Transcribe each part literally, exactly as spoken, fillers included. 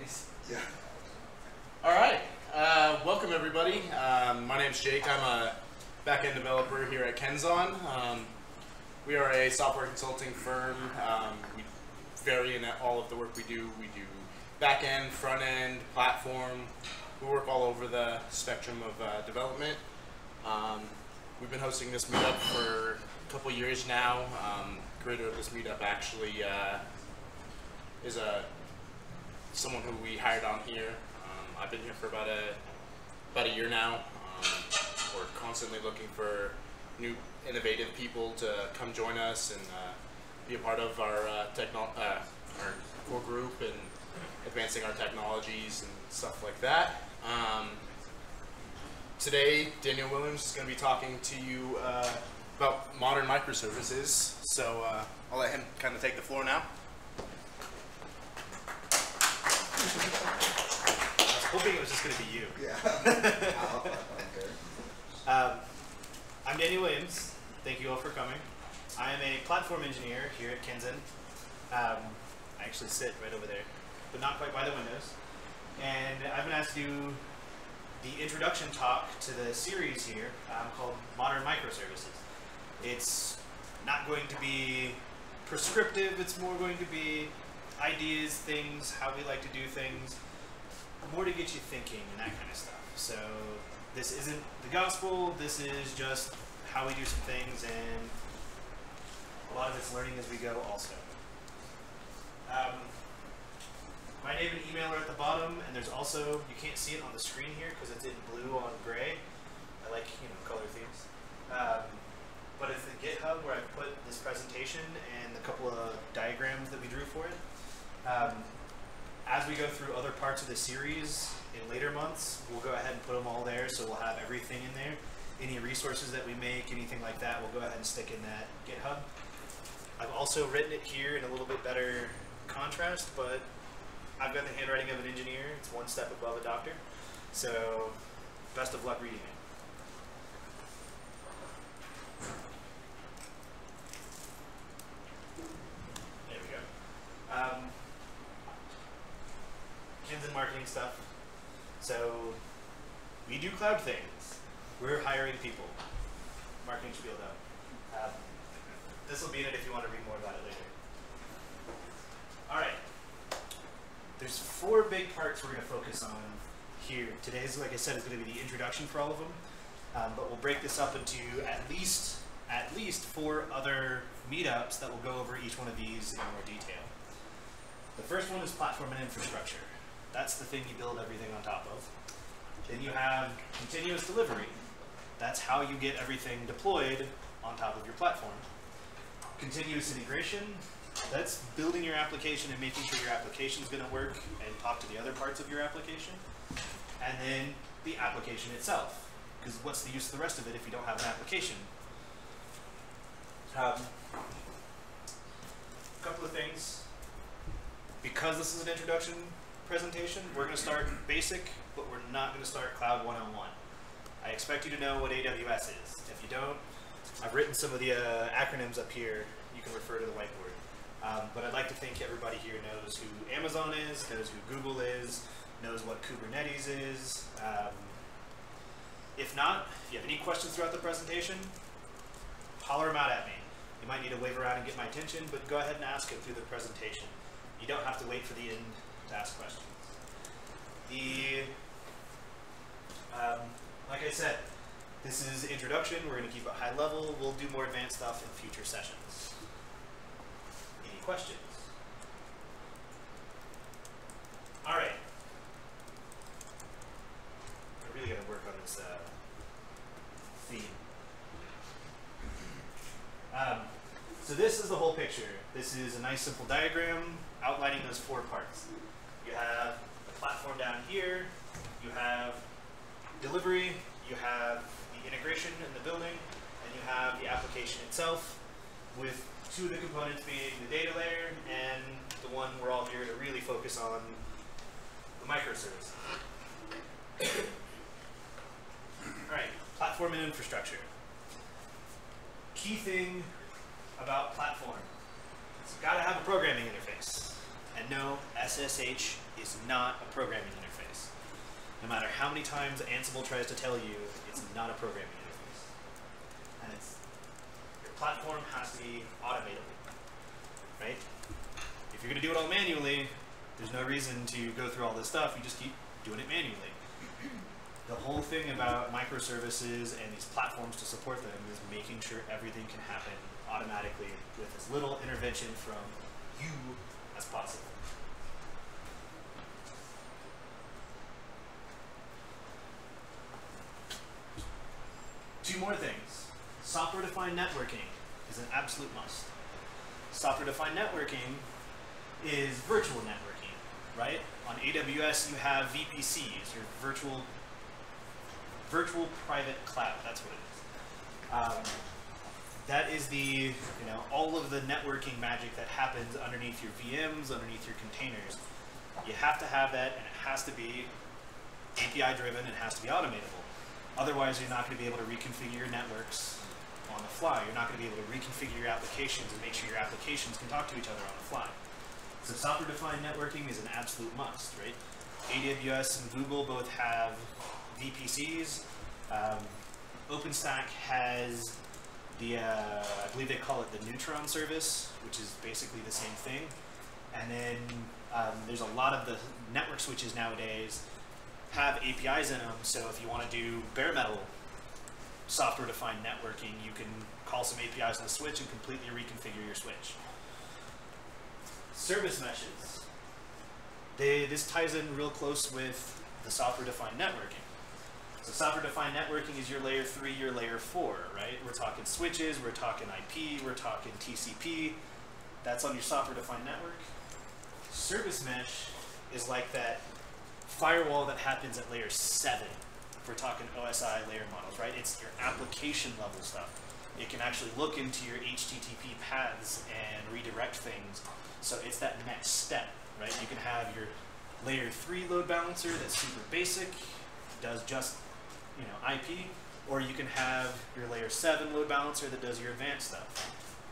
Nice. Yeah. All right. Uh, welcome, everybody. Um, my name's Jake. I'm a back-end developer here at Kenzon. Um, we are a software consulting firm. Um, we vary in all of the work we do. We do back-end, front-end, platform. We work all over the spectrum of uh, development. Um, we've been hosting this meetup for a couple years now. Um, creator of this meetup actually uh, is a someone who we hired on here. Um, I've been here for about a about a year now. Um, we're constantly looking for new, innovative people to come join us and uh, be a part of our uh, techno uh, our core group and advancing our technologies and stuff like that. Um, today, Daniel Williams is going to be talking to you uh, about modern microservices. So uh, I'll let him kind of take the floor now. I was hoping it was just going to be you. Yeah. um, I'm Daniel Williams. Thank you all for coming. I am a platform engineer here at Kenzon. Um, I actually sit right over there, but not quite by the windows. And I've been asked to do the introduction talk to the series here um, called Modern Microservices. It's not going to be prescriptive, it's more going to be ideas, things, how we like to do things, more to get you thinking and that kind of stuff. So this isn't the gospel, this is just how we do some things, and a lot of it's learning as we go also. Um, my name and email are at the bottom, and there's also, you can't see it on the screen here because it's in blue on gray. I like, you know, color themes. Um, but it's the GitHub where I put this presentation and a couple of diagrams that we drew for it. Um, as we go through other parts of the series in later months, we'll go ahead and put them all there, so we'll have everything in there. Any resources that we make, anything like that, we'll go ahead and stick in that GitHub. I've also written it here in a little bit better contrast, but I've got the handwriting of an engineer. It's one step above a doctor. So best of luck reading it. There we go. Um, Kenzon marketing stuff. So we do cloud things. We're hiring people. Marketing spiel though. Um, this will be in it if you want to read more about it later. All right. There's four big parts we're going to focus on here. Today's, like I said, is going to be the introduction for all of them. Um, but we'll break this up into at least at least four other meetups that will go over each one of these in more detail. The first one is platform and infrastructure. That's the thing you build everything on top of. Then you have continuous delivery. That's how you get everything deployed on top of your platform. Continuous integration. That's building your application and making sure your application is going to work and talk to the other parts of your application. And then the application itself. Because what's the use of the rest of it if you don't have an application? Um, a couple of things. Because this is an introduction presentation, we're going to start basic, but we're not going to start Cloud one oh one. I expect you to know what A W S is. If you don't, I've written some of the uh, acronyms up here. You can refer to the whiteboard. Um, but I'd like to think everybody here knows who Amazon is, knows who Google is, knows what Kubernetes is. Um, if not, if you have any questions throughout the presentation, holler them out at me. You might need to wave around and get my attention, but go ahead and ask it through the presentation. You don't have to wait for the end to ask questions. The, um, like I said, this is introduction. We're going to keep it high level. We'll do more advanced stuff in future sessions. Any questions? All right. I really got to work on this uh, theme. Um, so this is the whole picture. This is a nice simple diagram outlining those four parts. You have the platform down here. You have delivery. You have the integration in the building. And you have the application itself, with two of the components being the data layer and the one we're all here to really focus on, the microservice. All right, platform and infrastructure. Key thing about platform, it's got to have a programming interface. And no, S S H is not a programming interface. No matter how many times Ansible tries to tell you, it's not a programming interface. And it's, your platform has to be automatable, right? If you're going to do it all manually, there's no reason to go through all this stuff. You just keep doing it manually. The whole thing about microservices and these platforms to support them is making sure everything can happen automatically with as little intervention from you as possible. Two more things. Software-defined networking is an absolute must. Software-defined networking is virtual networking, right? On A W S, you have V P Cs, your virtual virtual private cloud. That's what it is. Um, that is the, you know, all of the networking magic that happens underneath your V Ms, underneath your containers. You have to have that, and it has to be A P I-driven. It has to be automatable. Otherwise, you're not going to be able to reconfigure your networks on the fly. You're not going to be able to reconfigure your applications and make sure your applications can talk to each other on the fly. So software-defined networking is an absolute must, right? A W S and Google both have V P Cs. Um, OpenStack has the, uh, I believe they call it the Neutron service, which is basically the same thing. And then um, there's a lot of the network switches nowadays have A P Is in them, so if you want to do bare metal software-defined networking, you can call some A P Is on the switch and completely reconfigure your switch. Service meshes. They, this ties in real close with the software-defined networking. So software-defined networking is your layer three, your layer four, right? We're talking switches, we're talking I P, we're talking T C P. That's on your software-defined network. Service mesh is like that firewall that happens at layer seven. If we're talking O S I layer models, right? It's your application level stuff. It can actually look into your H T T P paths and redirect things. So it's that next step, right? You can have your layer three load balancer that's super basic, does just, you know, I P, or you can have your layer seven load balancer that does your advanced stuff.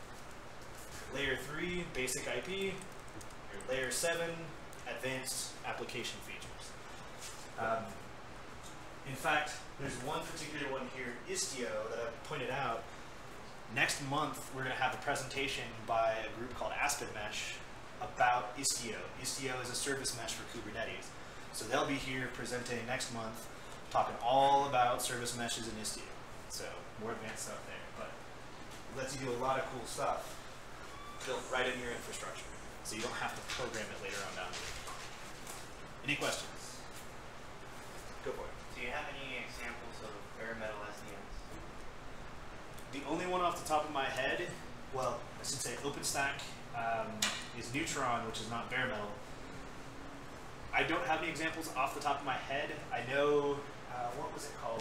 Layer three, basic I P, your layer seven, advanced application features. Um, in fact, there's one particular one here, Istio, that I pointed out. Next month, we're going to have a presentation by a group called Aspen Mesh about Istio. Istio is a service mesh for Kubernetes. So they'll be here presenting next month, talking all about service meshes in Istio. So more advanced stuff there, but it lets you do a lot of cool stuff built right in your infrastructure, so you don't have to program it later on down the road. Any questions? Go for it. Do you have any examples of bare metal S D Ns? The only one off the top of my head, well, I should say OpenStack um, is Neutron, which is not bare metal. I don't have any examples off the top of my head. I know, uh, what was it called?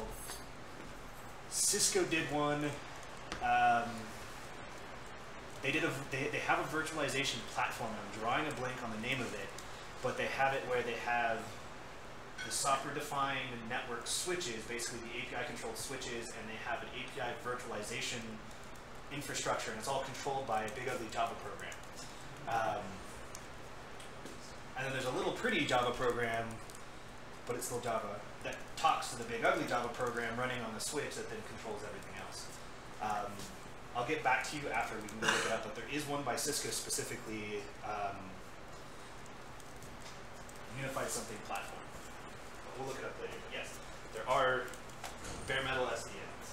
Cisco did one. Um, they did a, they, they have a virtualization platform. I'm drawing a blank on the name of it, but they have it where they have the software-defined network switches, basically the A P I-controlled switches, and they have an A P I virtualization infrastructure, and it's all controlled by a big ugly Java program. Um, and then there's a little pretty Java program, but it's still Java, that talks to the big ugly Java program running on the switch that then controls everything else. Um, I'll get back to you after we can go look it up, but there is one by Cisco specifically, um, Unified Something Platform. We'll look it up later, but yes, there are bare metal S D Ns.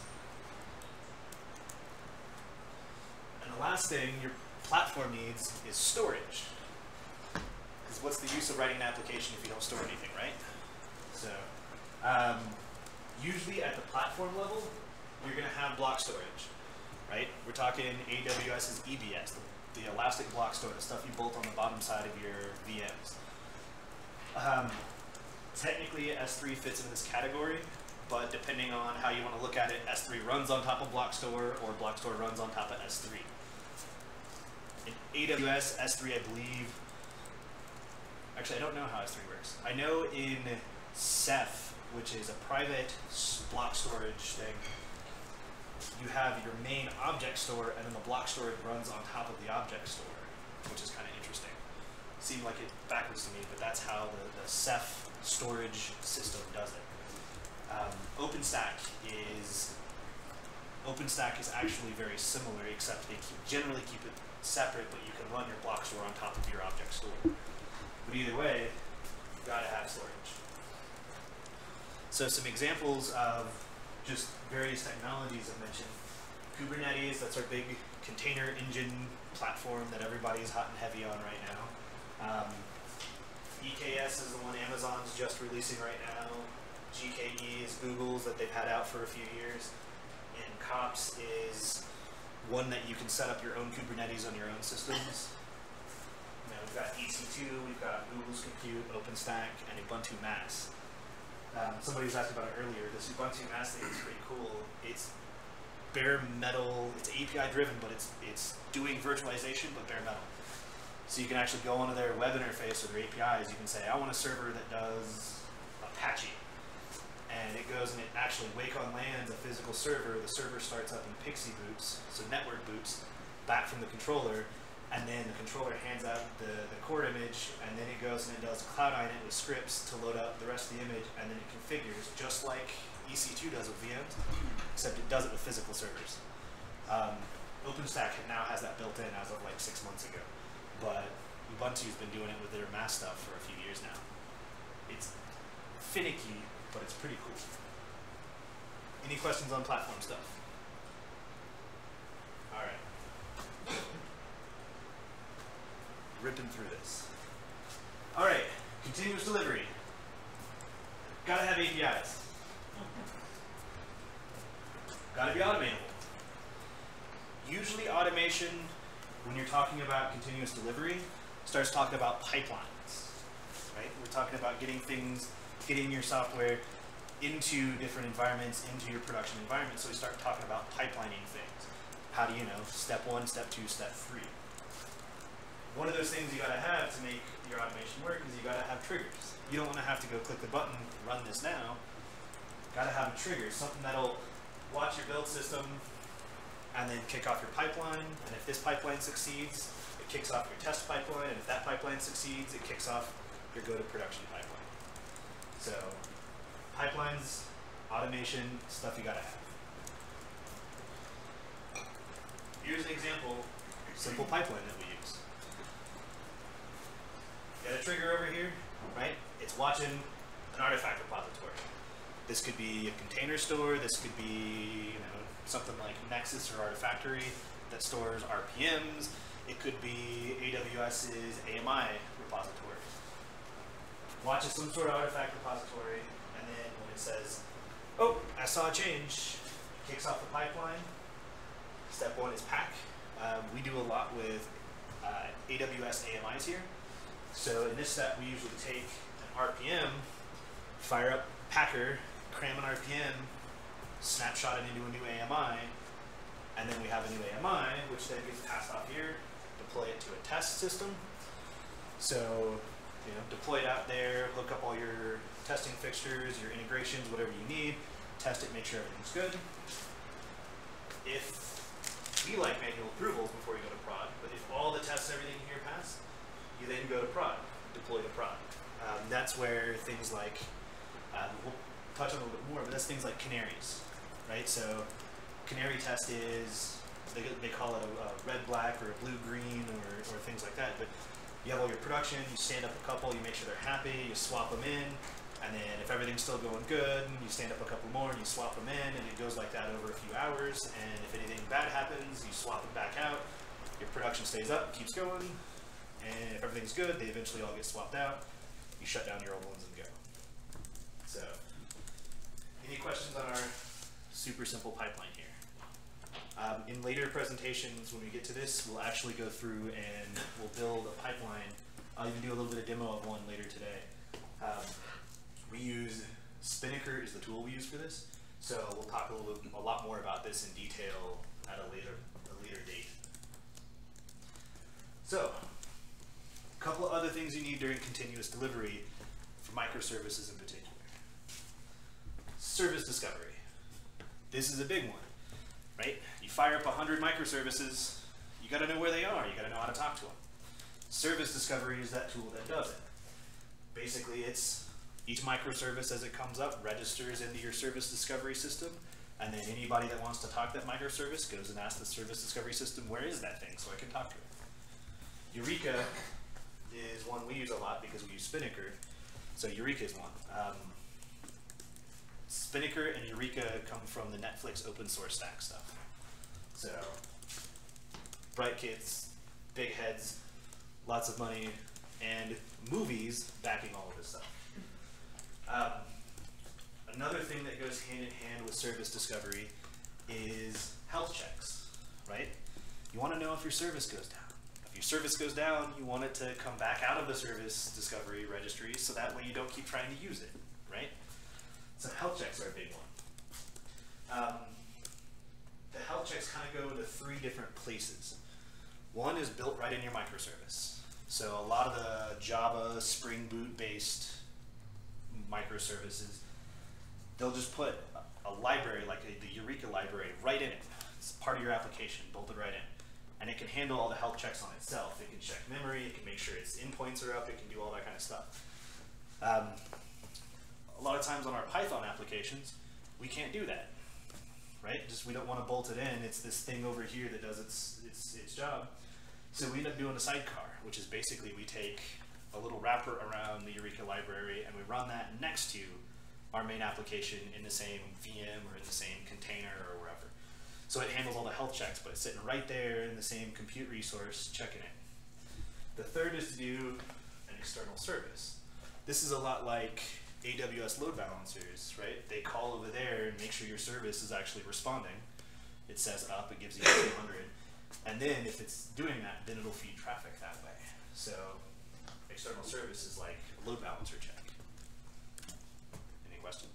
And the last thing your platform needs is storage. Because what's the use of writing an application if you don't store anything, right? So, um, usually at the platform level, you're going to have block storage, right? We're talking AWS's E B S, the, the elastic block store, the stuff you bolt on the bottom side of your V Ms. Um, Technically, S three fits into this category, but depending on how you want to look at it, S three runs on top of Blockstore, or Blockstore runs on top of S three. In A W S, S three, I believe, actually, I don't know how S three works. I know in Ceph, which is a private block storage thing, you have your main object store, and then the block storage runs on top of the object store, which is kind of interesting. seem like it backwards to me, but that's how the, the Ceph storage system does it. Um, OpenStack is OpenStack is actually very similar, except they keep, generally keep it separate, but you can run your block store on top of your object store. But either way, you've got to have storage. So some examples of just various technologies I mentioned. Kubernetes, that's our big container engine platform that everybody is hot and heavy on right now. Um, E K S is the one Amazon's just releasing right now. G K E is Google's that they've had out for a few years. And Kops is one that you can set up your own Kubernetes on your own systems. You know, we've got E C two, we've got Google's Compute, OpenStack, and Ubuntu Mass. Um, somebody was asking about it earlier. This Ubuntu Mass thing is pretty cool. It's bare metal, it's A P I driven, but it's it's doing virtualization, but bare metal. So you can actually go onto their web interface or their A P Is, you can say, I want a server that does Apache. And it goes and it actually Wacom lands a physical server. The server starts up in Pixie boots, so network boots, back from the controller, and then the controller hands out the, the core image, and then it goes and it does cloud init with scripts to load up the rest of the image, and then it configures, just like E C two does with V Ms, except it does it with physical servers. Um, OpenStack now has that built in as of like six months ago, but Ubuntu's been doing it with their mass stuff for a few years now. It's finicky, but it's pretty cool. Any questions on platform stuff? All right. Ripping through this. All right, continuous delivery. Gotta have A P Is. Gotta be automatable. Usually automation, when you're talking about continuous delivery, starts talking about pipelines, right? We're talking about getting things, getting your software into different environments, into your production environment, so we start talking about pipelining things. How do you know, step one, step two, step three. One of those things you gotta have to make your automation work is you gotta have triggers. You don't wanna have to go click the button, run this now. Gotta have a trigger, something that'll watch your build system and then kick off your pipeline, and if this pipeline succeeds, it kicks off your test pipeline, and if that pipeline succeeds, it kicks off your go to production pipeline. So, pipelines, automation, stuff you gotta have. Here's an example, simple pipeline that we use. Got a trigger over here, right? It's watching an artifact repository. This could be a container store, this could be, you know, something like Nexus or Artifactory that stores R P Ms. It could be AWS's A M I repository. Watches some sort of artifact repository, and then when it says, oh, I saw a change, it kicks off the pipeline. Step one is pack. Um, we do a lot with uh, A W S A M Is here. So in this step, we usually take an R P M, fire up Packer, cram an R P M, snapshot it into a new A M I, and then we have a new A M I, which then gets passed off here, deploy it to a test system. So, you know, deploy it out there, hook up all your testing fixtures, your integrations, whatever you need, test it, make sure everything's good. If we like manual approvals before you go to prod, but if all the tests, everything here pass, you then go to prod, deploy to prod. Um, that's where things like, um, we'll touch on a little bit more, but that's things like canaries, right? So canary test is, they, they call it a, a red, black, or a blue, green, or, or things like that. But you have all your production, you stand up a couple, you make sure they're happy, you swap them in, and then if everything's still going good, you stand up a couple more and you swap them in, and it goes like that over a few hours. And if anything bad happens, you swap them back out. Your production stays up, keeps going, and if everything's good, they eventually all get swapped out. You shut down your old ones and go. So, any questions on our super simple pipeline here? Um, in later presentations, when we get to this, we'll actually go through and we'll build a pipeline. I'll even do a little bit of demo of one later today. Um, we use Spinnaker is the tool we use for this, so we'll talk a little bit, a lot more about this in detail at a later, a later date. So, a couple of other things you need during continuous delivery for microservices in particular. Service discovery. This is a big one, right? You fire up one hundred microservices, you gotta know where they are, you gotta know how to talk to them. Service discovery is that tool that does it. Basically, it's each microservice as it comes up registers into your service discovery system, and then anybody that wants to talk to that microservice goes and asks the service discovery system, where is that thing, so I can talk to it. Eureka is one we use a lot because we use Spinnaker, so Eureka is one. Um, Spinnaker and Eureka come from the Netflix open source stack stuff. So, bright kids, big heads, lots of money, and movies backing all of this stuff. Um, another thing that goes hand in hand with service discovery is health checks, right? You want to know if your service goes down. If your service goes down, you want it to come back out of the service discovery registry so that way you don't keep trying to use it, right? So health checks are a big one. Um, the health checks kind of go to three different places. One is built right in your microservice. So a lot of the Java, Spring Boot based microservices, they'll just put a, a library like a, the Eureka library right in it. It's part of your application, bolted right in. And it can handle all the health checks on itself. It can check memory, it can make sure its endpoints are up, it can do all that kind of stuff. Um, a lot of times on our Python applications, we can't do that, right? Just we don't want to bolt it in. It's this thing over here that does its, its, its job. So we end up doing a sidecar, which is basically we take a little wrapper around the Eureka library and we run that next to our main application in the same V M or in the same container or wherever. So it handles all the health checks, but it's sitting right there in the same compute resource checking it. The third is to do an external service. This is a lot like A W S load balancers, right? They call over there and make sure your service is actually responding. It says up, it gives you two hundred. And then if it's doing that, then it'll feed traffic that way. So external service is like a load balancer check. Any questions?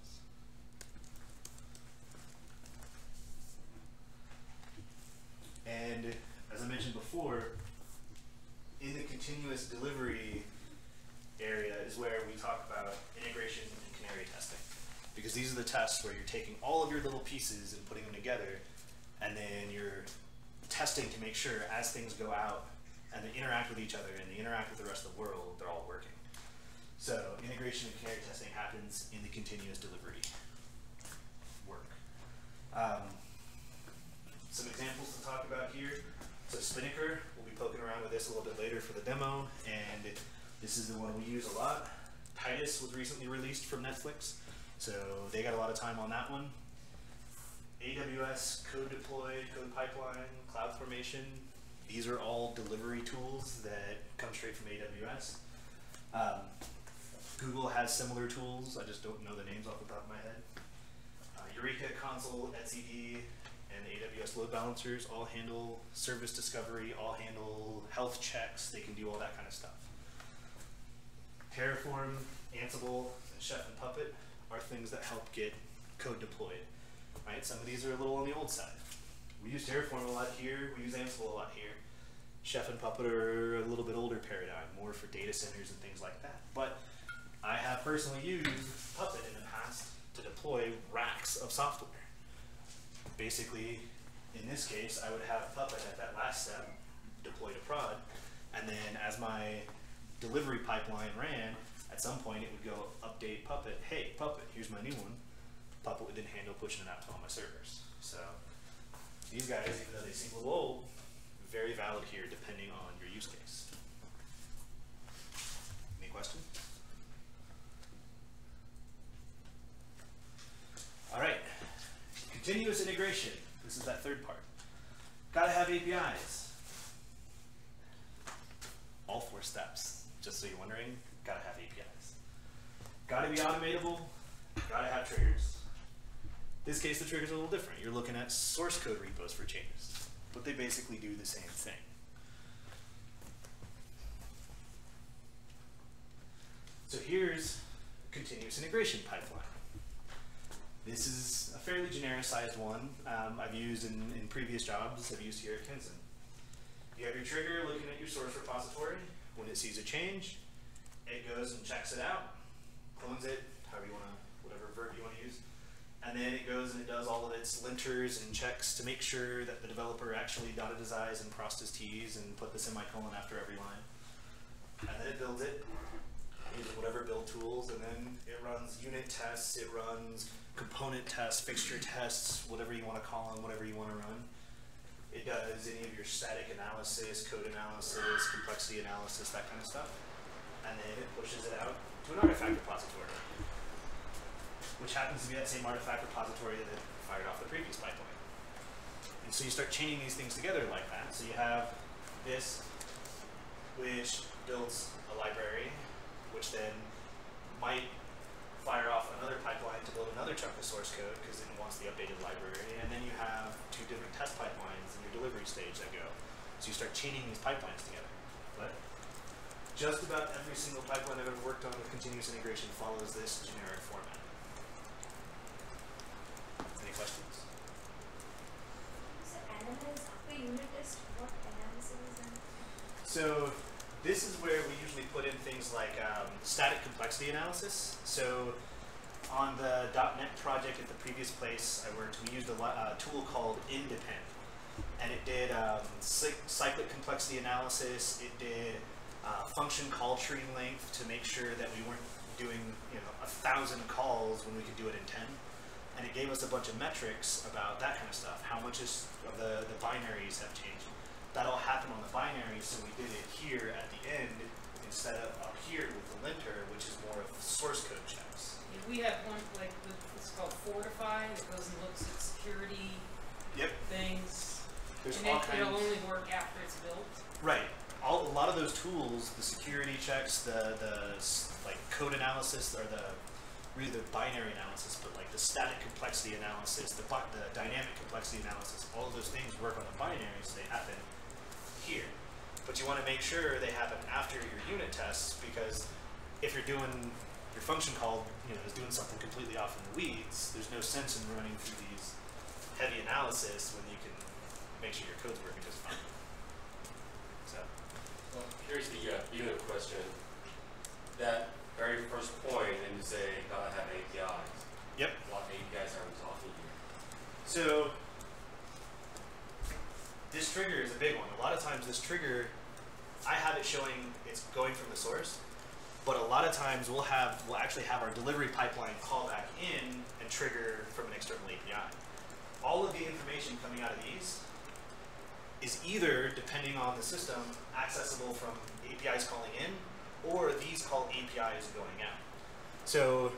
And as I mentioned before, in the continuous delivery area is where we talk about integration and canary testing. Because these are the tests where you're taking all of your little pieces and putting them together, and then you're testing to make sure as things go out and they interact with each other and they interact with the rest of the world, they're all working. So integration and canary testing happens in the continuous delivery work. Um, some examples to talk about here. So Spinnaker, we'll be poking around with this a little bit later for the demo, and this is the one we use a lot. Titus was recently released from Netflix, so they got a lot of time on that one. A W S, Code Deploy, Code Pipeline, CloudFormation, these are all delivery tools that come straight from A W S. Um, Google has similar tools, I just don't know the names off the top of my head. Uh, Eureka, Consul, etcd, and the A W S load balancers all handle service discovery, all handle health checks, they can do all that kind of stuff. Terraform, Ansible, and Chef and Puppet are things that help get code deployed. Right? Some of these are a little on the old side. We use Terraform a lot here, we use Ansible a lot here. Chef and Puppet are a little bit older paradigm, more for data centers and things like that. But I have personally used Puppet in the past to deploy racks of software. Basically, in this case, I would have Puppet at that last step, deploy to prod, and then as my delivery pipeline ran, at some point it would go update Puppet, hey, Puppet, here's my new one. Puppet would then handle pushing it out to all my servers. So these guys, even though they seem a little old, very valid here depending on your use case. Any questions? All right, continuous integration. This is that third part. Gotta have A P Is. All four steps, just so you're wondering, gotta have A P Is. Gotta be automatable, gotta have triggers. In this case, the triggers are a little different. You're looking at source code repos for changes, but they basically do the same thing. So here's a continuous integration pipeline. This is a fairly genericized one um, I've used in, in previous jobs I've used here at Kenzen. You have your trigger looking at your source repository. When it sees a change, it goes and checks it out, clones it, however you want to, whatever verb you want to use. And then it goes and it does all of its linters and checks to make sure that the developer actually dotted his I's and crossed his T's and put the semicolon after every line. and then it builds it using whatever build tools, and then it runs unit tests, it runs component tests, fixture tests, whatever you want to call them, whatever you want to run. It does any of your static analysis, code analysis, complexity analysis, that kind of stuff. And then it pushes it out to an artifact repository, which happens to be that same artifact repository that fired off the previous pipeline. And so you start chaining these things together like that. So you have this, which builds a library, which then might fire off another pipeline to build another chunk of source code because it wants the updated library. And then you have two different test pipelines in your delivery stage that go. So you start chaining these pipelines together. But just about every single pipeline I've ever worked on with continuous integration follows this generic format. Any questions? So analyze after unit test, what analysis is done? So this is where we usually put in things like um, static complexity analysis. So on the .NET project at the previous place I worked, we used a uh, tool called Independ. And it did um, cyclic complexity analysis. It did uh, function call tree length to make sure that we weren't doing you know a thousand calls when we could do it in ten. And it gave us a bunch of metrics about that kind of stuff. How much is of the, the binaries have changed. That all happened on the binary, so we did it here at the end instead of up here with the linter, which is more of source code checks. Yeah, we have one like it's called Fortify that goes and looks at security Yep. things, There's and all it, kinds. it'll only work after it's built. Right. All, a lot of those tools, the security checks, the the s- like code analysis, or the really the binary analysis, but like the static complexity analysis, the bi- the dynamic complexity analysis, all of those things work on the binary, so they happen here. But you want to make sure they happen after your unit tests, because if you're doing your function call, you know, is doing something completely off in the weeds, there's no sense in running through these heavy analysis when you can make sure your code's working just fine. So, Well, here's the uh, unit question. That very first point, and you say gotta have A P Is. yep. What A P Is are we talking here? So this trigger is a big one. A lot of times this trigger, I have it showing it's going from the source, but a lot of times we'll have we'll actually have our delivery pipeline call back in and trigger from an external A P I. All of the information coming out of these is either, depending on the system, accessible from A P Is calling in, or these called A P Is going out. So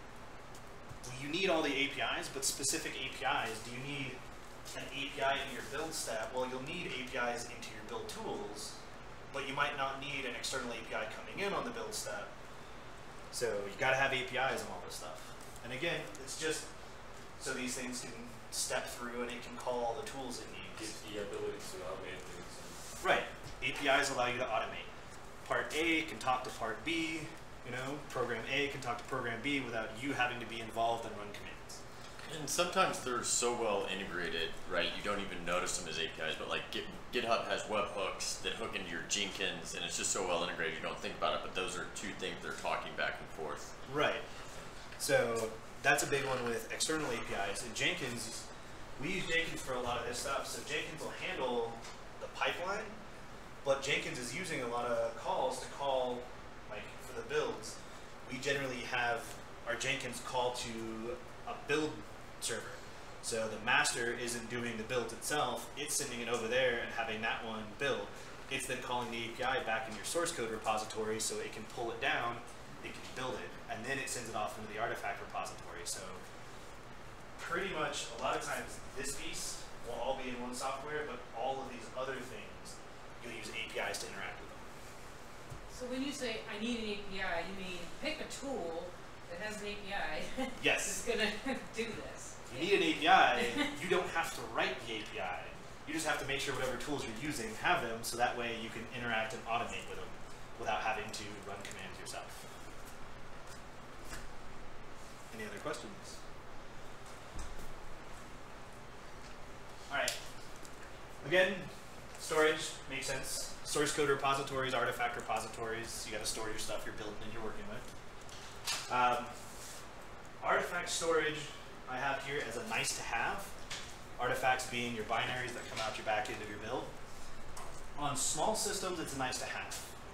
you need all the A P Is, but specific A P Is, do you need an A P I in your build step? Well, you'll need A P Is into your build tools, but you might not need an external A P I coming in on the build step. So you gotta have A P Is and all this stuff. And again, it's just so these things can step through and it can call all the tools it needs. Gives the ability to automate things. And Right. A P Is allow you to automate. Part A can talk to part B, you know, program A can talk to program B without you having to be involved and run commands. And sometimes they're so well integrated, right? You don't even notice them as A P Is, but like Git, GitHub has webhooks that hook into your Jenkins, and it's just so well integrated you don't think about it, but those are two things they're talking back and forth. Right. So that's a big one with external A P Is. And Jenkins, we use Jenkins for a lot of this stuff. So Jenkins will handle the pipeline, but Jenkins is using a lot of calls to call, like for the builds. We generally have our Jenkins call to a build server. So the master isn't doing the build itself, it's sending it over there and having that one build. It's then calling the A P I back in your source code repository so it can pull it down, it can build it, and then it sends it off into the artifact repository. So pretty much a lot of times this piece will all be in one software, but all of these other things, you'll use A P Is to interact with them. So when you say I need an A P I, you mean pick a tool that has an A P I Yes. that's gonna do this. You need an A P I, you don't have to write the A P I. You just have to make sure whatever tools you're using have them, so that way you can interact and automate with them without having to run commands yourself. Any other questions? All right. Again, storage makes sense. Source code repositories, artifact repositories, you got to store your stuff you're building and you're working with. Um, artifact storage I have here as a nice to have. Artifacts being your binaries that come out your back end of your build. On small systems, it's a nice to have. If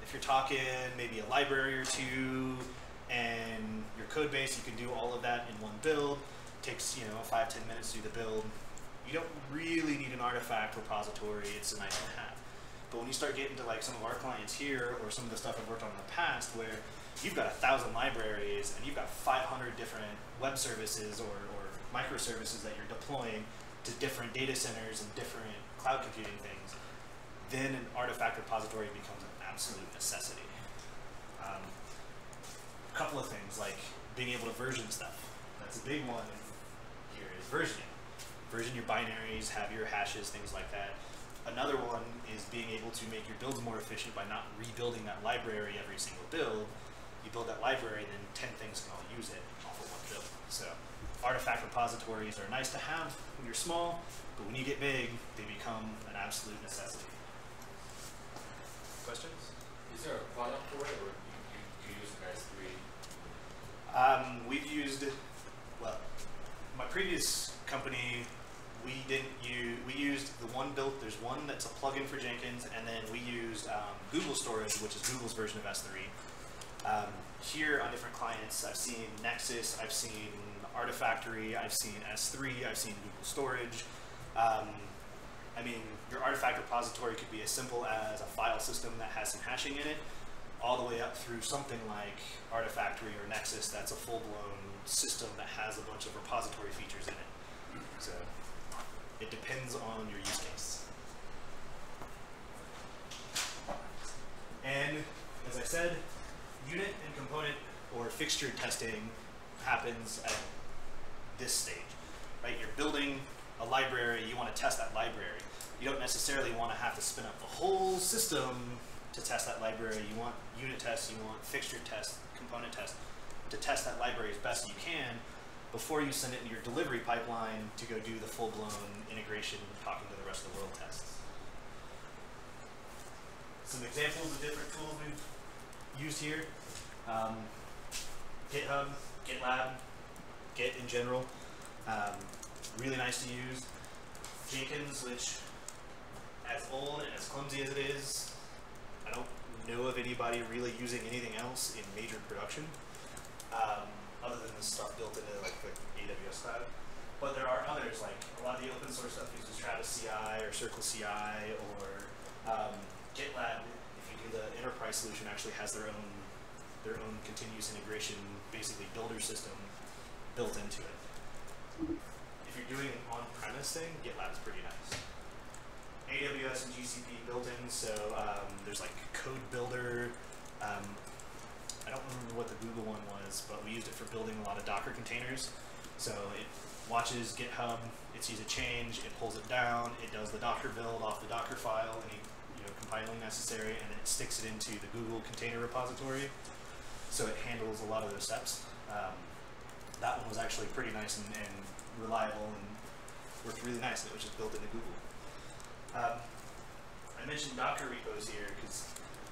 if you're talking maybe a library or two and your code base, you can do all of that in one build. Takes, you know, five, ten minutes to do the build. You don't really need an artifact repository, it's a nice to have. But when you start getting to like some of our clients here, or some of the stuff I've worked on in the past, where you've got a thousand libraries and you've got five hundred different web services or, or microservices that you're deploying to different data centers and different cloud computing things, then an artifact repository becomes an absolute necessity. Um, a couple of things, like being able to version stuff. That's a big one here, is versioning. Version your binaries, have your hashes, things like that. Another one is being able to make your builds more efficient by not rebuilding that library every single build. You build that library, then ten things can all use it off of one build. So artifact repositories are nice to have when you're small, but when you get big, they become an absolute necessity. Questions? Is there a product for it, or you, you, you use S three? Um, we've used, well, my previous company, we didn't use, we used the one built, there's one that's a plugin for Jenkins, and then we used um, Google Storage, which is Google's version of S three. Um, here on different clients, I've seen Nexus, I've seen Artifactory, I've seen S three, I've seen Google Storage. Um, I mean, your artifact repository could be as simple as a file system that has some hashing in it, all the way up through something like Artifactory or Nexus that's a full-blown system that has a bunch of repository features in it. So it depends on your use case. And as I said, unit and component or fixture testing happens at this stage, right? You're building a library, you want to test that library. You don't necessarily want to have to spin up the whole system to test that library. You want unit tests, you want fixture tests, component tests to test that library as best you can before you send it in your delivery pipeline to go do the full-blown integration, talking to the rest of the world tests. Some examples of different tools we've used here. Um, GitHub, GitLab, Git in general, um, really nice to use. Jenkins, which as old and as clumsy as it is, I don't know of anybody really using anything else in major production, um, other than the stuff built into like the A W S cloud. But there are others, like a lot of the open source stuff uses Travis C I or Circle C I, or um, GitLab, if you do the enterprise solution, actually has their own their own continuous integration, basically builder system built into it. If you're doing an on-premise thing, GitLab's pretty nice. A W S and G C P built in, so um, there's like Code Builder. Um, I don't remember what the Google one was, but we used it for building a lot of Docker containers. So it watches GitHub, it sees a change, it pulls it down, it does the Docker build off the Docker file, any you know, compiling necessary, and then it sticks it into the Google container repository. So it handles a lot of those steps. Um, that one was actually pretty nice and, and reliable and worked really nice, and it was just built into Google. Um, I mentioned Docker repos here because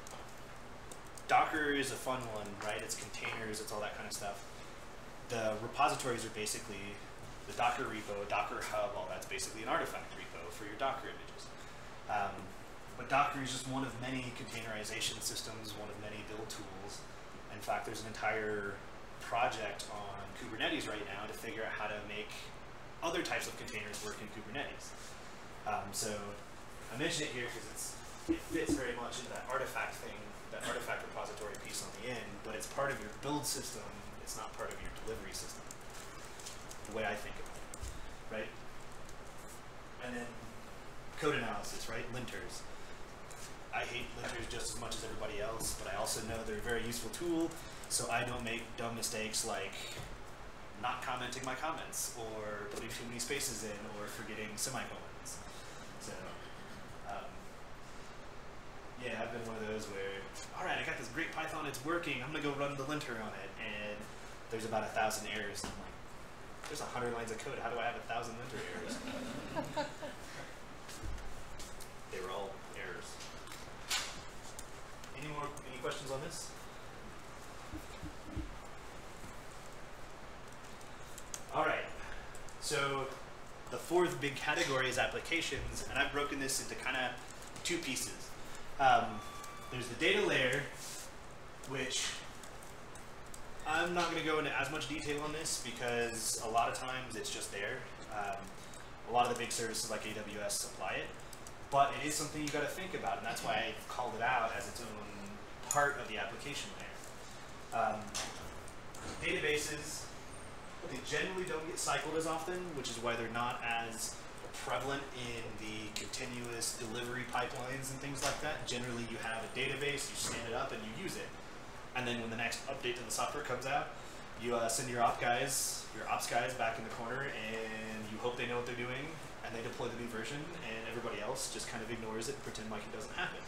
Docker is a fun one, right? It's containers, it's all that kind of stuff. The repositories are basically the Docker repo, Docker Hub, all that's basically an artifact repo for your Docker images. Um, but Docker is just one of many containerization systems, one of many build tools. In fact, there's an entire project on Kubernetes right now to figure out how to make other types of containers work in Kubernetes. Um, so I mention it here because it's it fits very much into that artifact thing, that artifact repository piece on the end, but it's part of your build system, it's not part of your delivery system, the way I think of it, right? And then code analysis, right? Linters. I hate linters just as much as everybody else, but I also know they're a very useful tool, so I don't make dumb mistakes like not commenting my comments, or putting too many spaces in, or forgetting semicolons. So, um, yeah, I've been one of those where, all right, I got this great Python, it's working, I'm gonna go run the linter on it, and there's about a thousand errors. And I'm like, there's a hundred lines of code, how do I have a thousand linter errors? They were all errors. Any more, any questions on this? All right, so the fourth big category is applications, and I've broken this into kind of two pieces. Um, there's the data layer, which I'm not going to go into as much detail on this because a lot of times it's just there. Um, a lot of the big services like A W S supply it, but it is something you got to think about, and that's why I called it out as its own part of the application layer. Um, databases, they generally don't get cycled as often, which is why they're not as prevalent in the continuous delivery pipelines and things like that. Generally, you have a database, you stand it up, and you use it. And then when the next update to the software comes out, you uh, send your op guys, your ops guys back in the corner, and you hope they know what they're doing, and they deploy the new version, and everybody else just kind of ignores it and pretend like it doesn't happen.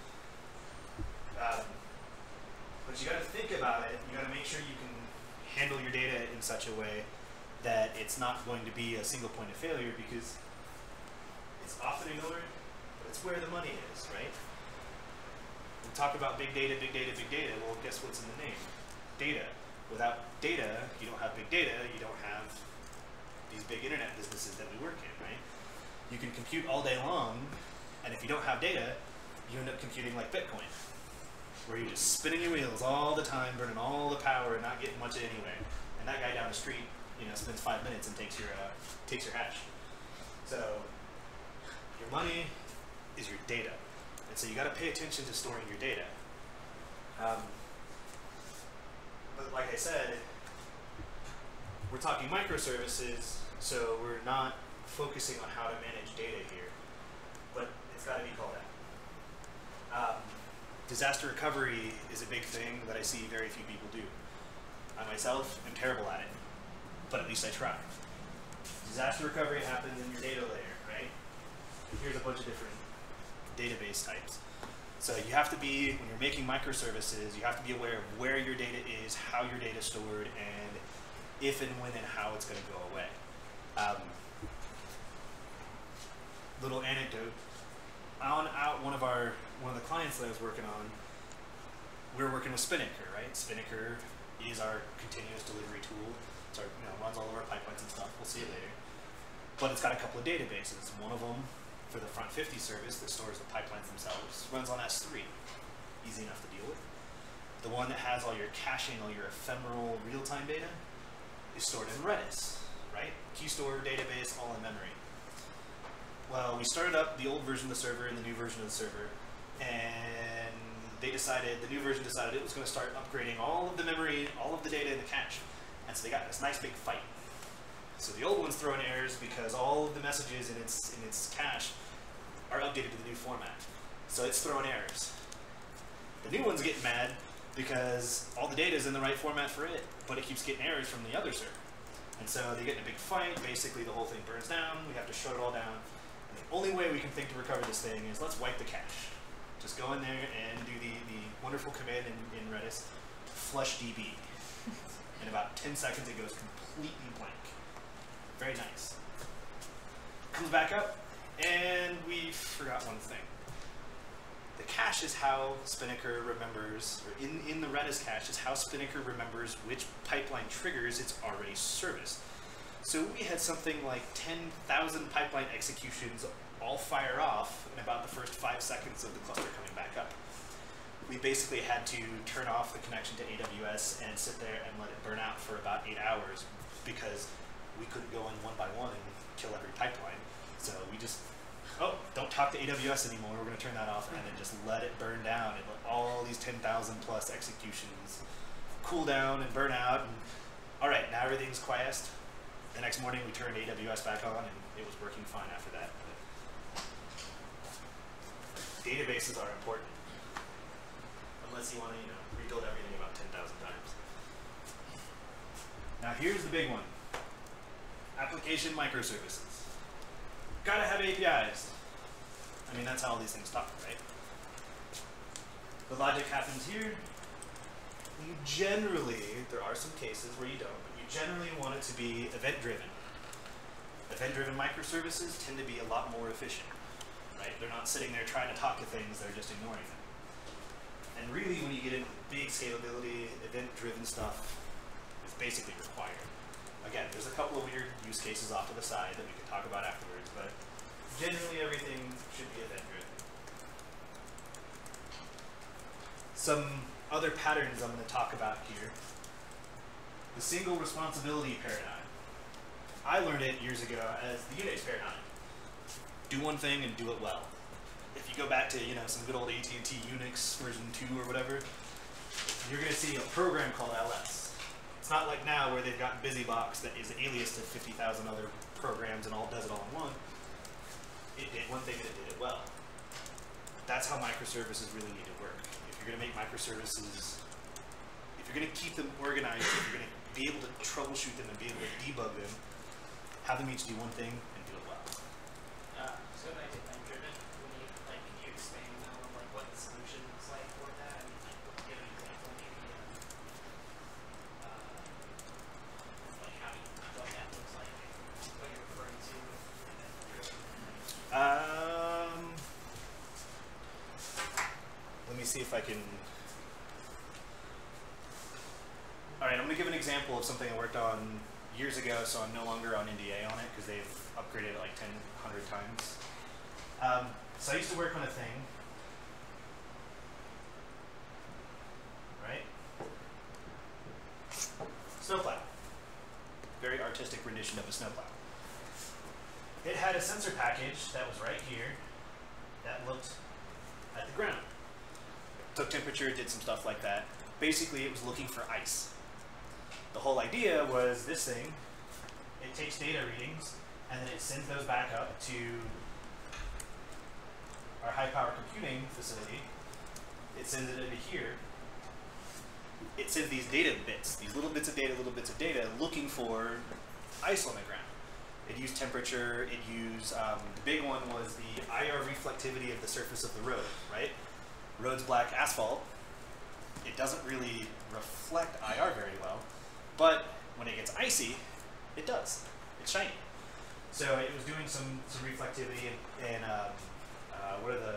Um, but you got to think about it. You got to make sure you can handle your data in such a way that it's not going to be a single point of failure, because it's often ignored, but it's where the money is, right? We talk about big data, big data, big data. Well, guess what's in the name? Data. Without data, you don't have big data, you don't have these big internet businesses that we work in, right? You can compute all day long, and if you don't have data, you end up computing like Bitcoin, where you're just spinning your wheels all the time, burning all the power, and not getting much anyway. And that guy down the street, you know, spends five minutes and takes your uh, takes your hash. So your money is your data, and so you got to pay attention to storing your data. Um, but like I said, we're talking microservices, so we're not focusing on how to manage data here, but it's got to be called out. Um, disaster recovery is a big thing that I see very few people do. I myself am terrible at it, but at least I try. Disaster recovery happens in your data layer, right? Here's a bunch of different database types. So you have to be, when you're making microservices, you have to be aware of where your data is, how your data is stored, and if and when and how it's going to go away. Um, little anecdote. On out one of our one of the clients that I was working on, we were working with Spinnaker, right? Spinnaker is our continuous delivery tool. It's our, you know, runs all of our pipelines and stuff. We'll see it later. But it's got a couple of databases. One of them, for the front fifty service that stores the pipelines themselves, runs on S three. Easy enough to deal with. The one that has all your caching, all your ephemeral real-time data, is stored in Redis, right? Key store, database, all in memory. Well, we started up the old version of the server and the new version of the server, and they decided, the new version decided it was going to start upgrading all of the memory, all of the data in the cache. And so they got this nice big fight. So the old one's throwing errors because all of the messages in its in its cache are updated to the new format. So it's throwing errors. The new one's getting mad because all the data is in the right format for it, but it keeps getting errors from the other server. And so they get in a big fight. Basically, the whole thing burns down. We have to shut it all down. And the only way we can think to recover this thing is let's wipe the cache. Just go in there and do the, the wonderful command in, in Redis, flush D B. In about ten seconds, it goes completely blank. Very nice. Comes back up, and we forgot one thing. The cache is how Spinnaker remembers, or in, in the Redis cache is how Spinnaker remembers which pipeline triggers it's already serviced. So we had something like ten thousand pipeline executions all fire off in about the first five seconds of the cluster coming back up. We basically had to turn off the connection to A W S and sit there and let it burn out for about eight hours because we couldn't go in one by one and kill every pipeline. So we just, oh, don't talk to A W S anymore, we're going to turn that off, and then just let it burn down and let all these ten thousand plus executions cool down and burn out. And all right, now everything's quiesced. The next morning we turned A W S back on and it was working fine after that. But databases are important. Unless you want to, you know, rebuild everything about ten thousand times. Now here's the big one. Application microservices. Gotta have A P Is. I mean, that's how all these things talk, right? The logic happens here. You generally, there are some cases where you don't, but you generally want it to be event-driven. Event-driven microservices tend to be a lot more efficient, right? They're not sitting there trying to talk to things, they're just ignoring them. And really, when you get into big scalability, event-driven stuff is basically required. Again, there's a couple of weird use cases off to the side that we can talk about afterwards, but generally everything should be event-driven. some other patterns I'm going to talk about here. The single responsibility paradigm. I learned it years ago as the Unix paradigm. Do one thing and do it well. If you go back to, you know, some good old A T and T Unix version two or whatever, you're going to see a program called L S. It's not like now where they've got BusyBox that is alias to fifty thousand other programs and all does it all in one. It did one thing and it did it well. That's how microservices really need to work. If you're going to make microservices, if you're going to keep them organized, if you're going to be able to troubleshoot them and be able to debug them, have them each do one thing and do it well. Uh, so back to event-driven, when you, like, can you expand on, like, what the solution looks like for that? I mean, like, give an example, maybe, uh, uh, like, how you, what that looks like, what you're referring to with event-driven. Um, let me see if I can. All right, I'm going to give an example of something I worked on years ago, so I'm no longer on N D A on it because they've upgraded it like ten, one hundred times. Um, so I used to work on a thing, right? Snowplow. Very artistic rendition of a snowplow. It had a sensor package that was right here that looked at the ground. Took temperature, did some stuff like that. Basically, it was looking for ice. The whole idea was this thing, it takes data readings, and then it sends those back up to our high-power computing facility. It sends it into here. It sends these data bits, these little bits of data, little bits of data, looking for ice on the ground. It used temperature, it used, um, the big one was the I R reflectivity of the surface of the road, right? Road's black asphalt. It doesn't really reflect I R very well, but when it gets icy, it does. It's shiny. So it was doing some, some reflectivity and, and um, uh, what are the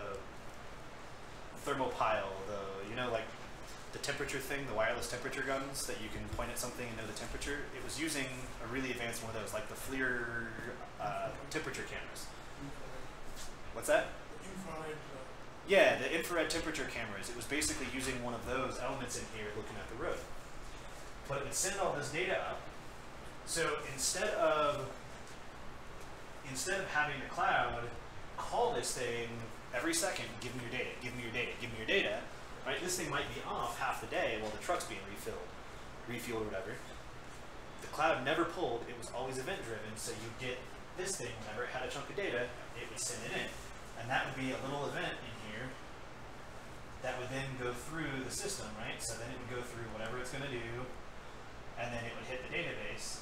thermopile, the, you know, like the temperature thing, the wireless temperature guns that you can point at something and know the temperature. It was using a really advanced one of those, like the FLIR uh, temperature cameras. What's that? Yeah, the infrared temperature cameras. It was basically using one of those elements in here looking at the road. But it would send all this data up. So instead of instead of having the cloud call this thing every second, give me your data, give me your data, give me your data, right? This thing might be off half the day while the truck's being refilled, refueled or whatever. The cloud never pulled, it was always event driven, so you get this thing whenever it had a chunk of data, it would send it in. And that would be a little event in here that would then go through the system, right? So then it would go through whatever it's going to do, and then it would hit the database,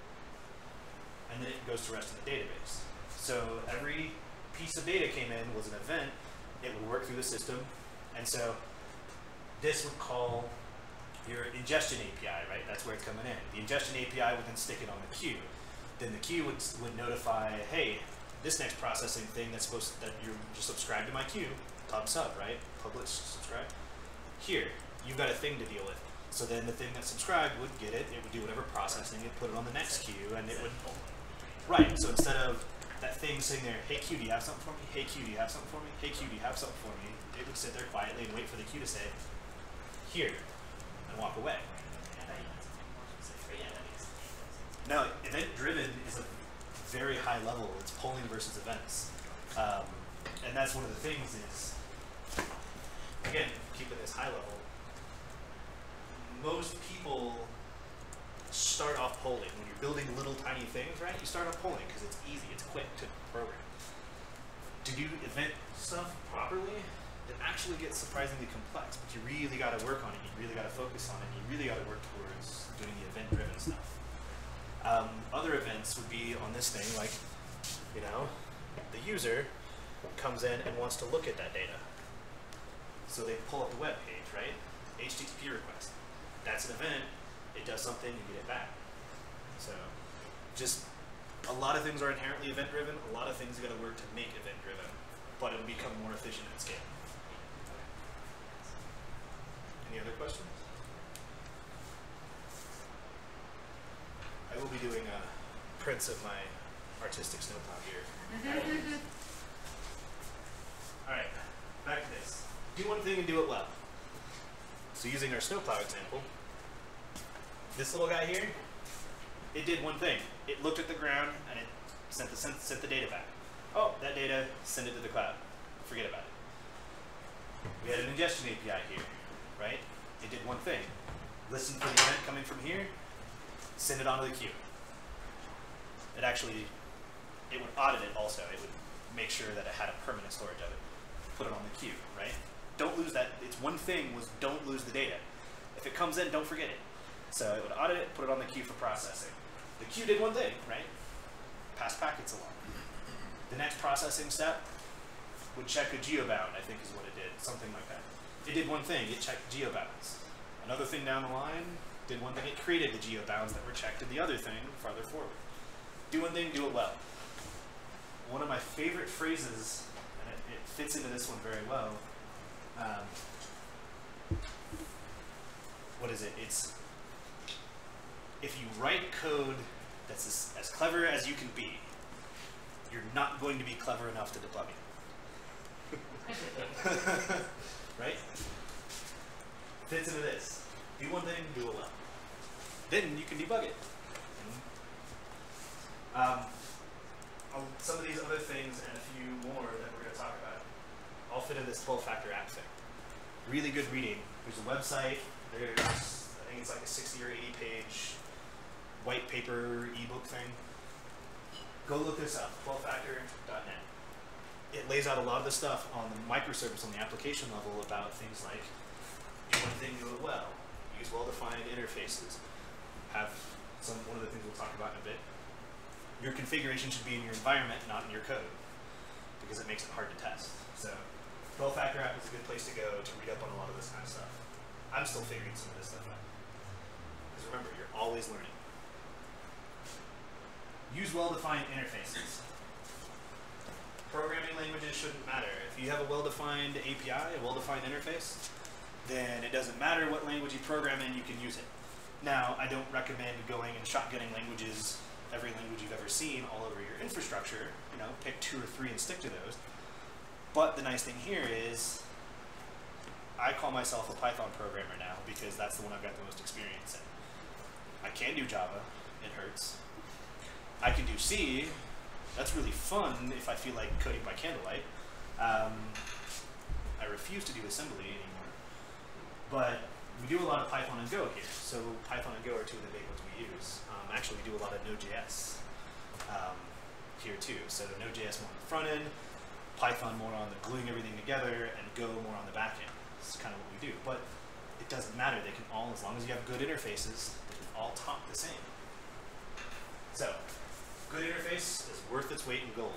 and then it goes to rest of the database. So every piece of data came in was an event, it would work through the system, and so this would call your ingestion A P I, right? That's where it's coming in. The ingestion A P I would then stick it on the queue. Then the queue would, would notify, hey, this next processing thing that's supposed to, that you're just subscribed to my queue, pub sub, right? Publish, subscribe. Here, you've got a thing to deal with. So then the thing that's subscribed would get it, it would do whatever processing, it put it on the next queue, and it would, right, so instead of that thing sitting there, hey queue, do you have something for me? Hey queue, do you have something for me? Hey queue, do you have something for me? It would sit there quietly and wait for the queue to say, here, and walk away. Now, event-driven is a very high level. It's polling versus events. Um, and that's one of the things is, again, keeping this high level, most people start off polling. When you're building little tiny things, right, you start off polling because it's easy, it's quick to program. To do event stuff properly, it actually gets surprisingly complex, but you really got to work on it, you really got to focus on it, you really got to work towards doing the event-driven stuff. Um, other events would be on this thing, like, you know, the user comes in and wants to look at that data. So they pull up the web page, right? H T T P request. That's an event, it does something, you get it back. So, just, a lot of things are inherently event-driven, a lot of things you gotta work to make event-driven, but it'll become more efficient at scale. Any other questions? I will be doing uh, prints of my artistic snowplow here. All right, back to this. Do one thing and do it well. So using our snowplow example, this little guy here, it did one thing. It looked at the ground and it sent the, sent, sent the data back. Oh, that data, send it to the cloud. Forget about it. We had an ingestion A P I here, right? It did one thing. Listen for the event coming from here, send it onto the queue. It actually, it would audit it also. It would make sure that it had a permanent storage of it. Put it on the queue, right? Don't lose that. Its one thing was don't lose the data. If it comes in, don't forget it. So it would audit it, put it on the queue for processing. The queue did one thing, right? Pass packets along. The next processing step would check a geobound, I think is what it did, something like that. It did one thing, it checked geobounds. Another thing down the line did one thing, it created the geobounds that were checked in the other thing farther forward. Do one thing, do it well. One of my favorite phrases, and it, it fits into this one very well, um, what is it? It's, if you write code that's as, as clever as you can be, you're not going to be clever enough to debug it. Right? Fits into this. Do one thing, do it well. Then you can debug it. Um, I'll- some of these other things and a few more that we're going to talk about all fit in this twelve-factor app thing. Really good reading. There's a website. There's, I think it's like a sixty or eighty page white paper ebook thing. Go look this up, twelve factor dot net. It lays out a lot of the stuff on the microservice on the application level about things like do one thing, do it well, use well-defined interfaces, have some one of the things we'll talk about in a bit. Your configuration should be in your environment, not in your code, because it makes it hard to test. So twelve factor app is a good place to go to read up on a lot of this kind of stuff. I'm still figuring some of this stuff out. Because remember, you're always learning. Use well-defined interfaces. Programming languages shouldn't matter. If you have a well-defined A P I, a well-defined interface, then it doesn't matter what language you program in, you can use it. Now, I don't recommend going and shotgunning languages, every language you've ever seen, all over your infrastructure. You know, pick two or three and stick to those. But the nice thing here is, I call myself a Python programmer now because that's the one I've got the most experience in. I can do Java, it hurts. I can do C, that's really fun if I feel like coding by candlelight. Um, I refuse to do assembly anymore. But we do a lot of Python and Go here. So Python and Go are two of the big ones we use. Um, actually, we do a lot of Node.js um, here too. So Node.js more on the front end, Python more on the gluing everything together, and Go more on the back end. It's kind of what we do. But it doesn't matter. They can all, as long as you have good interfaces, they can all talk the same. So, good interface is worth its weight in gold.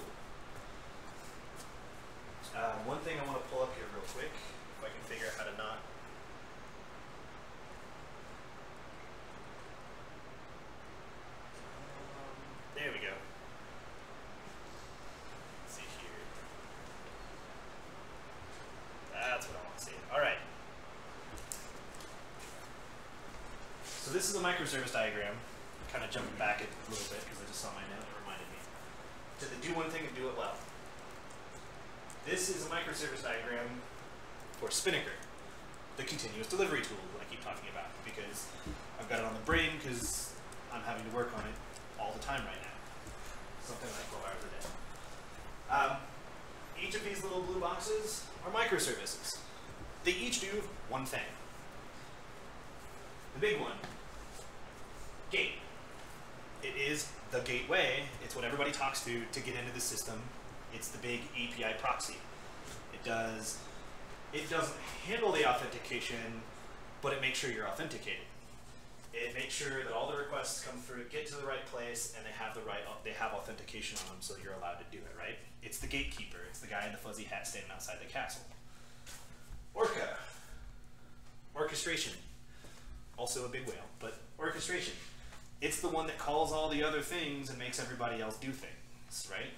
Uh, one thing I want to pull up here real quick, if I can figure out how to not. Um, there we go. Let's see here. That's what I want to see. All right. So this is a microservice diagram. Kind of jumping back a little bit because I just saw my note that reminded me. To the do one thing and do it well. This is a microservice diagram for Spinnaker, the continuous delivery tool that I keep talking about, because I've got it on the brain because I'm having to work on it all the time right now. Something like twelve hours a day. Um, each of these little blue boxes are microservices. They each do one thing. The big one, gate. It is the gateway. It's what everybody talks to to get into the system. It's the big A P I proxy. It does, it doesn't handle the authentication, but it makes sure you're authenticated. It makes sure that all the requests come through, get to the right place, and they have the right, they have authentication on them, so you're allowed to do it, right? It's the gatekeeper. It's the guy in the fuzzy hat standing outside the castle. Orca, orchestration. Also a big whale, but orchestration. It's the one that calls all the other things and makes everybody else do things, right?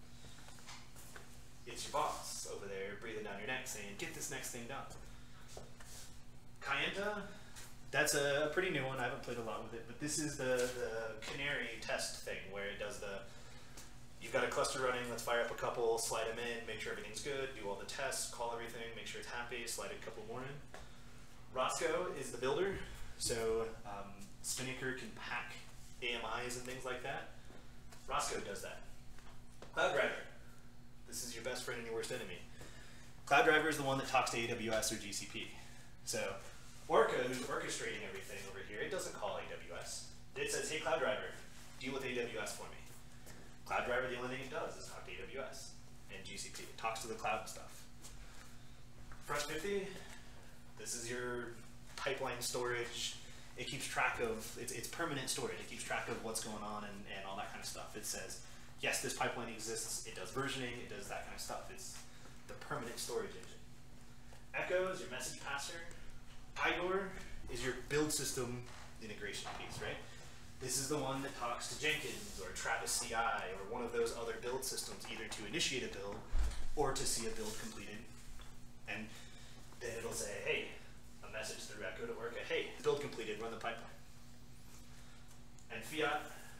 It's your boss over there breathing down your neck saying, get this next thing done. Kayenta, that's a pretty new one. I haven't played a lot with it, but this is the, the canary test thing where it does the, you've got a cluster running, let's fire up a couple, slide them in, make sure everything's good, do all the tests, call everything, make sure it's happy, slide a couple more in. Roscoe is the builder, so um, Spinnaker can pack A M Is and things like that. Roscoe does that. CloudDriver, this is your best friend and your worst enemy. CloudDriver is the one that talks to A W S or G C P. So Orca, who's orchestrating everything over here, it doesn't call A W S. It says, hey CloudDriver, deal with A W S for me. CloudDriver, the only thing it does is talk to A W S and G C P. It talks to the cloud stuff. Front fifty, this is your pipeline storage. It keeps track of, it's, it's permanent storage. It keeps track of what's going on and, and all that kind of stuff. It says, yes, this pipeline exists. It does versioning. It does that kind of stuff. It's the permanent storage engine. Echo is your message passer. Igor is your build system integration piece, right? This is the one that talks to Jenkins or Travis C I or one of those other build systems, either to initiate a build or to see a build completed. And then it'll say, hey, a message through Echo to Orca, hey, build completed, run the pipeline. And Fiat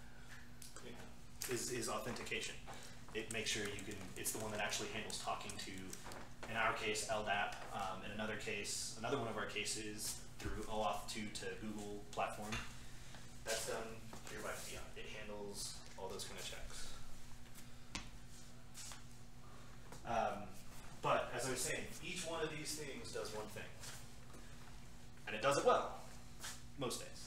is, is authentication. It makes sure you can, it's the one that actually handles talking to, in our case, L D A P, um, in another case, another one of our cases, through OAuth two to Google platform. That's done here by Fiat. It handles all those kind of checks. Um, but as I was saying, each one of these things does one thing. And it does it well, most days.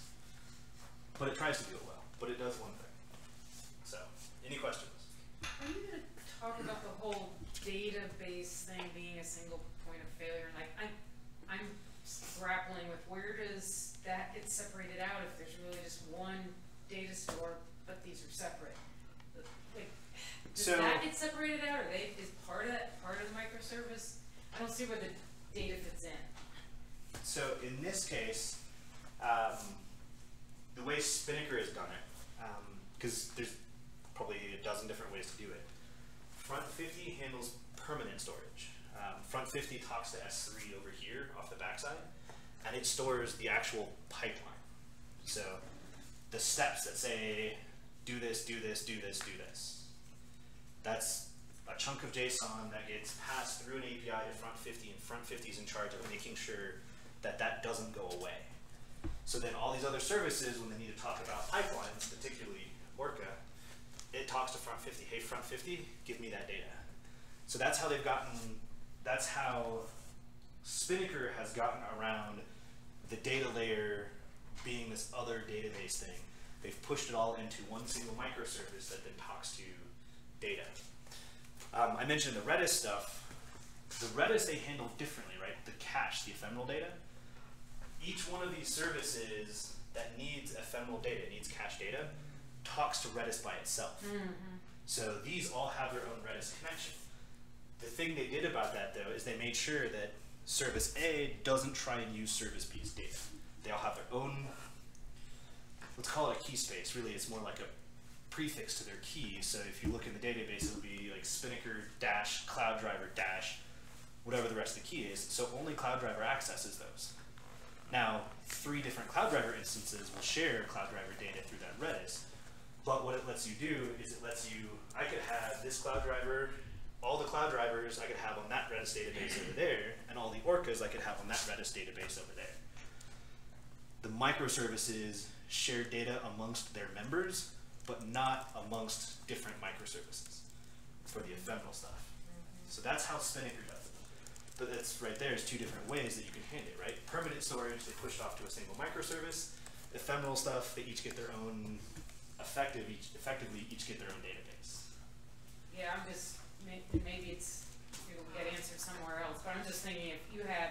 But it tries to do it well, but it does one thing. So, any questions? Are you going to talk about the whole database thing being a single point of failure? Like, I'm, I'm grappling with where does that get separated out if there's really just one data store, but these are separate? Like, does So, that get separated out? Or they is part of that part of the microservice? I don't see where the data fits in. so in this case, um, the way Spinnaker has done it, because um, there's probably a dozen different ways to do it. Front fifty handles permanent storage. Um, Front fifty talks to S three over here off the backside, and it stores the actual pipeline. So the steps that say, do this, do this, do this, do this. That's a chunk of JSON that gets passed through an A P I to Front fifty, and Front fifty is in charge of making sure that that doesn't go away. So then all these other services, when they need to talk about pipelines, particularly Orca, it talks to Front fifty. Hey, Front fifty, give me that data. So that's how they've gotten, that's how Spinnaker has gotten around the data layer being this other database thing. They've pushed it all into one single microservice that then talks to data. Um, I mentioned the Redis stuff. The Redis they handle differently, right? The cache, the ephemeral data. Each one of these services that needs ephemeral data, needs cache data, talks to Redis by itself. Mm-hmm. So these all have their own Redis connection. The thing they did about that, though, is they made sure that service A doesn't try and use service B's data. They all have their own, let's call it a key space. Really, it's more like a prefix to their key. So if you look in the database, it'll be like Spinnaker dash CloudDriver dash whatever the rest of the key is. So only CloudDriver accesses those. Now, three different CloudDriver instances will share CloudDriver data through that Redis. But what it lets you do is it lets you, I could have this CloudDriver, all the CloudDrivers I could have on that Redis database over there, and all the Orcas I could have on that Redis database over there. The microservices share data amongst their members, but not amongst different microservices for the ephemeral stuff. So that's how Spinnaker does it. But that's right there is two different ways that you can handle it, right? Permanent storage, they pushed off to a single microservice. Ephemeral stuff, they each get their own, effective, each, effectively each get their own database. Yeah, I'm just, maybe it's, it'll get answered somewhere else, but I'm just thinking if you have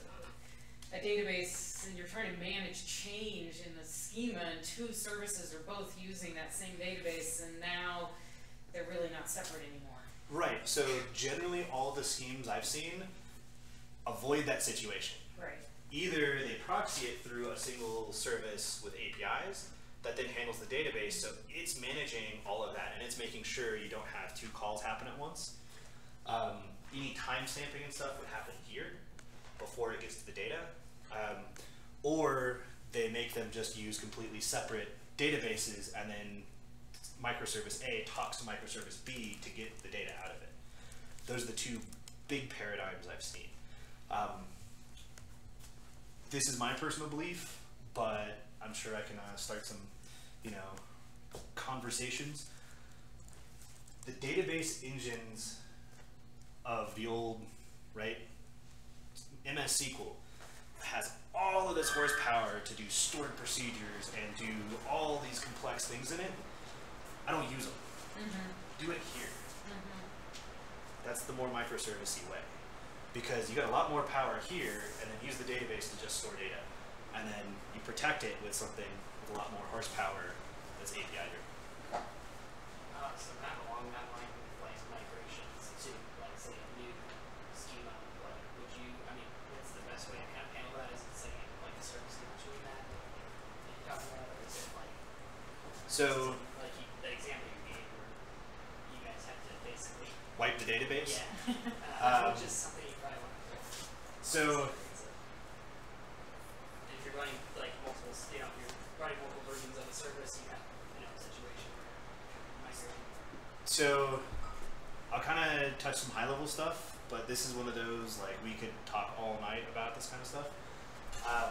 a database and you're trying to manage change in the schema and two services are both using that same database and now they're really not separate anymore. Right, so generally all the schemes I've seen avoid that situation. Right. Either they proxy it through a single service with A P Is that then handles the database, so it's managing all of that and it's making sure you don't have two calls happen at once. Um, any time stamping and stuff would happen here before it gets to the data. Um, or they make them just use completely separate databases and then microservice A talks to microservice B to get the data out of it. Those are the two big paradigms I've seen. Um, this is my personal belief, but I'm sure I can uh, start some, you know, conversations. The database engines of the old, right, M S S Q L has all of this horsepower to do stored procedures and do all these complex things in it. I don't use them. Mm-hmm. Do it here. Mm-hmm. That's the more microservice-y way. Because you got a lot more power here, and then use the database to just store data. And then you protect it with something with a lot more horsepower that's A P I driven. Uh, so kind of along that line with like migrations to like say a new schema, like would you, I mean, what's the best way to kind of handle that? Is it setting up like a service in between that that you're talking about, or is it like, So, like you, the example you gave where you guys have to basically, wipe the database? yeah, uh, Um, which is something you probably want to do. So, If you're running like multiple, you know, you're running multiple versions of a service, you have, you know, a situation where you're migrating. so I'll kind of touch some high-level stuff, but this is one of those, like, we could talk all night about this kind of stuff. Um,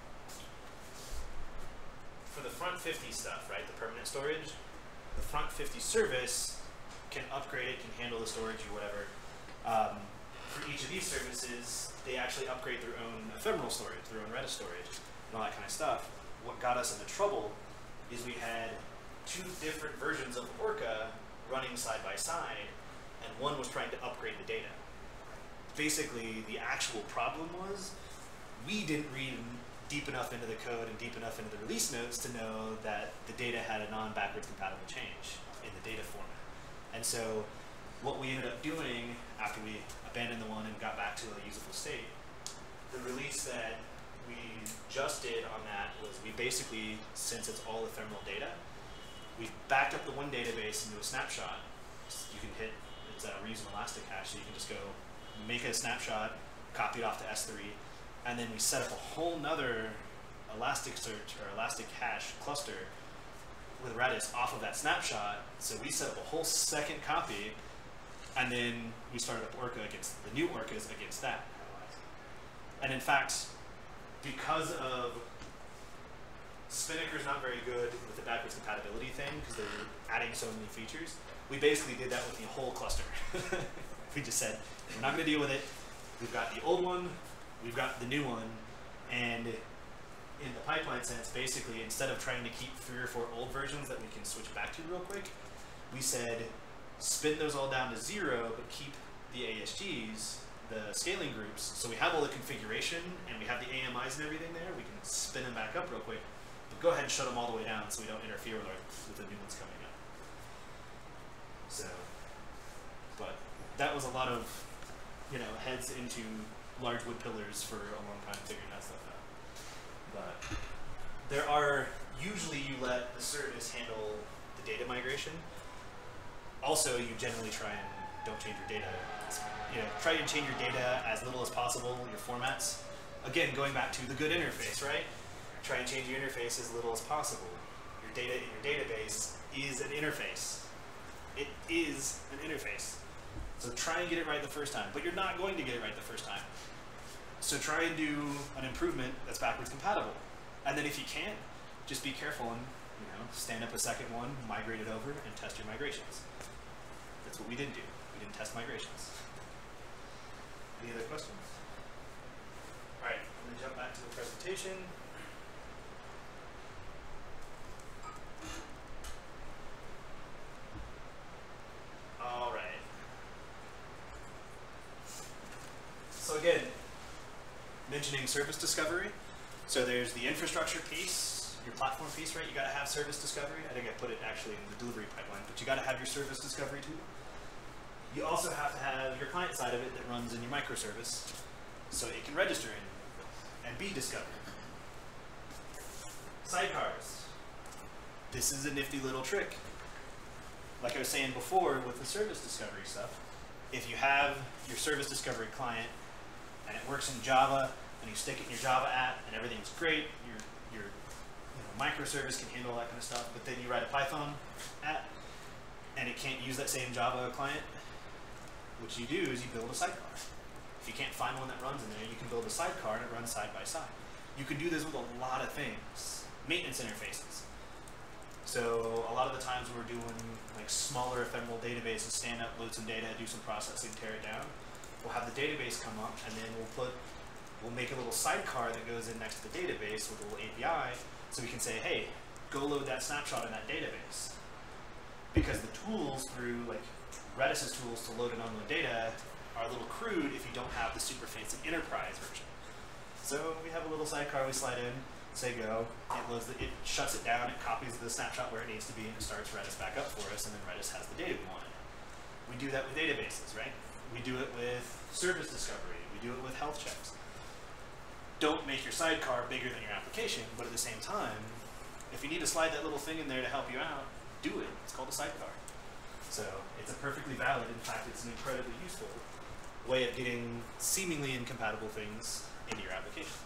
for the front fifty stuff, right, the permanent storage, the front fifty service can upgrade it, can handle the storage or whatever. Um, for each of these services, they actually upgrade their own ephemeral storage, their own Redis storage, and all that kind of stuff. What got us into trouble is we had two different versions of Orca running side by side, and one was trying to upgrade the data. Basically, the actual problem was we didn't read deep enough into the code and deep enough into the release notes to know that the data had a non-backwards compatible change in the data format. And so what we ended up doing after we abandoned the one and got back to a usable state, the release that we just did on that was we basically, since it's all ephemeral data, we backed up the one database into a snapshot. You can hit, it's a reusable elastic hash, so you can just go make a snapshot, copy it off to S three, and then we set up a whole nother Elasticsearch or Elastic Hash cluster with Redis off of that snapshot. So we set up a whole second copy, and then we started up Orca against the new Orcas against that. And in fact, because of Spinnaker's not very good with the backwards compatibility thing because they're adding so many features, we basically did that with the whole cluster. We just said, we're not going to deal with it. We've got the old one, we've got the new one, and in the pipeline sense, basically, instead of trying to keep three or four old versions that we can switch back to real quick, we said, spin those all down to zero, but keep the A S Gs, the scaling groups, so we have all the configuration, and we have the A M Is and everything there, we can spin them back up real quick, but go ahead and shut them all the way down so we don't interfere with, our, with the new ones coming up. So, but that was a lot of, you know, heads into large wood pillars for a long time figuring that stuff out. But there are, usually you let the service handle the data migration. Also, you generally try and don't change your data. You know, try and change your data as little as possible, your formats. Again, going back to the good interface, right? Try and change your interface as little as possible. Your data in your database is an interface. It is an interface. So try and get it right the first time, but you're not going to get it right the first time. So try and do an improvement that's backwards compatible. And then if you can't, just be careful and, you know, stand up a second one, migrate it over, and test your migrations. That's what we didn't do. We didn't test migrations. Any other questions? All right, I'm gonna jump back to the presentation. All right. So again, mentioning service discovery. So there's the infrastructure piece, your platform piece, right? You gotta have service discovery. I think I put it actually in the delivery pipeline, but you gotta have your service discovery too. You also have to have your client side of it that runs in your microservice, so it can register in and be discovered. Sidecars. This is a nifty little trick. Like I was saying before with the service discovery stuff, if you have your service discovery client and it works in Java, and you stick it in your Java app, and everything's great, your, your you know, microservice can handle that kind of stuff, but then you write a Python app, and it can't use that same Java client, what you do is you build a sidecar. If you can't find one that runs in there, you can build a sidecar, and it runs side by side. You can do this with a lot of things. Maintenance interfaces. So a lot of the times we're doing like smaller ephemeral databases, stand up, load some data, do some processing, tear it down. We'll have the database come up, and then we'll put, we'll make a little sidecar that goes in next to the database with a little A P I, so we can say, hey, go load that snapshot in that database. Because the tools through like Redis's tools to load and unload data are a little crude if you don't have the super fancy enterprise version. So we have a little sidecar we slide in, say go, it loads the, it shuts it down, it copies the snapshot where it needs to be, and it starts Redis back up for us, and then Redis has the data we wanted. We do that with databases, right? We do it with service discovery, we do it with health checks. Don't make your sidecar bigger than your application, but at the same time, if you need to slide that little thing in there to help you out, do it. It's called a sidecar. So it's a perfectly valid, in fact, it's an incredibly useful way of getting seemingly incompatible things into your application.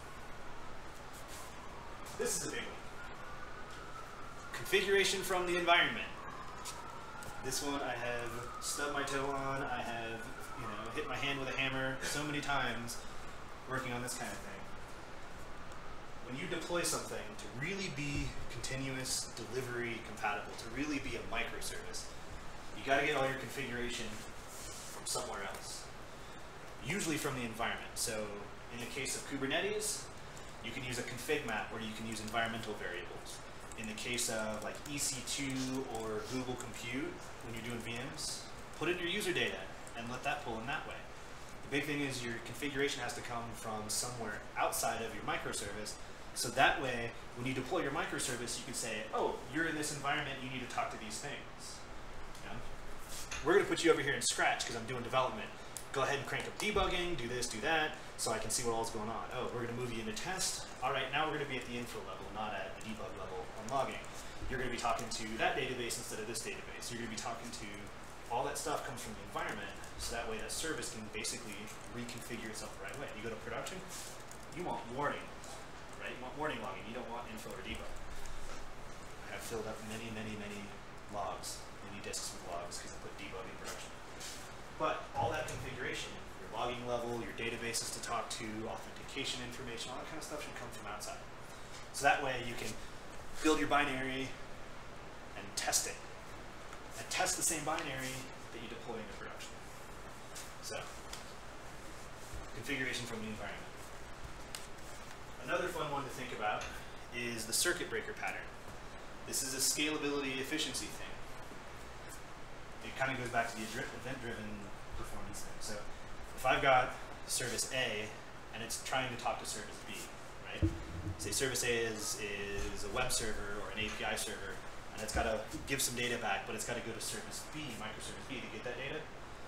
This is a big one. Configuration from the environment. This one I have stubbed my toe on, I have, you know, hit my hand with a hammer so many times working on this kind of thing. When you deploy something to really be continuous delivery compatible, to really be a microservice, you got to get all your configuration from somewhere else. Usually from the environment. So in the case of Kubernetes, you can use a config map where you can use environmental variables. In the case of like E C two or Google Compute, when you're doing V Ms, put in your user data and let that pull in that way. The big thing is your configuration has to come from somewhere outside of your microservice, so that way, when you deploy your microservice, you can say, oh, you're in this environment, you need to talk to these things. You know? We're going to put you over here in Scratch because I'm doing development. Go ahead and crank up debugging, do this, do that, so I can see what all's going on. Oh, we're going to move you into test. All right, now we're going to be at the info level, not at the debug level on logging. You're going to be talking to that database instead of this database. You're going to be talking to all that stuff comes from the environment, so that way that service can basically reconfigure itself the right way. You go to production, you want warning, right? You want warning logging. You don't want info or debug. I have filled up many, many, many logs, many disks with logs because I put debug in production. But all that configuration, your logging level, your databases to talk to, authentication information, all that kind of stuff should come from outside. So that way you can build your binary and test it. And test the same binary that you deploy into production. So, configuration from the environment. Another fun one to think about is the circuit breaker pattern. This is a scalability efficiency thing. It kind of goes back to the event-driven performance thing. So if I've got service A and it's trying to talk to service B, right? Say service A is, is a web server or an A P I server, and it's got to give some data back, but it's got to go to service B, microservice B, to get that data.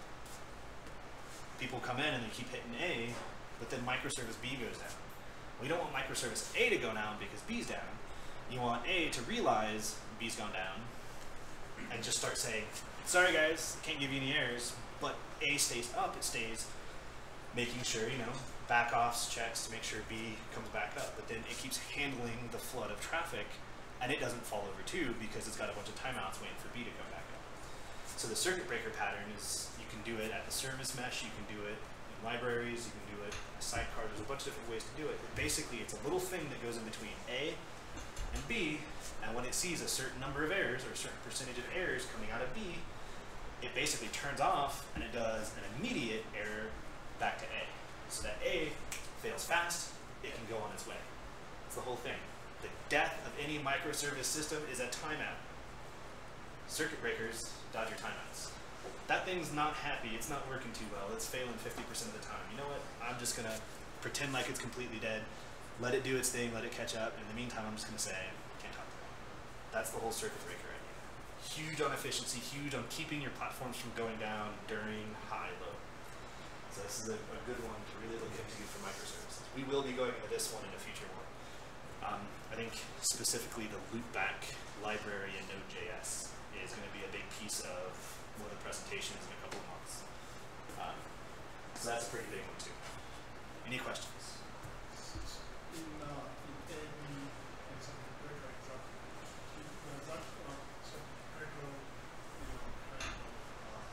People come in and they keep hitting A, but then microservice B goes down. We don't want microservice A to go down because B's down. You want A to realize B's gone down and just start saying, sorry guys, can't give you any errors, but A stays up, it stays making sure, you know, back-offs checks to make sure B comes back up, but then it keeps handling the flood of traffic, and it doesn't fall over too because it's got a bunch of timeouts waiting for B to come back up. So the circuit breaker pattern is, you can do it at the service mesh, you can do it in libraries, you can do it in a sidecar, there's a bunch of different ways to do it. But basically, it's a little thing that goes in between A and B, and when it sees a certain number of errors, or a certain percentage of errors coming out of B, it basically turns off and it does an immediate error back to A. So that A fails fast, it can go on its way. It's the whole thing. The death of any microservice system is a timeout. Circuit breakers dodge your timeouts. That thing's not happy, it's not working too well, it's failing fifty percent of the time. You know what? I'm just gonna pretend like it's completely dead, let it do its thing, let it catch up, and in the meantime I'm just gonna say, can't talk to it. That's the whole circuit breaker idea. Huge on efficiency, huge on keeping your platforms from going down during high load. So this is a, a good one to really look into for microservices. We will be going into this one in a future one. Um, I think specifically the loopback library in Node.js is going to be a big piece of one of the presentations in a couple of months. Um, so that's a pretty big one too. Any questions? In, uh, in any example, breaker example, does that uh, circuit breaker, you know, kind of uh,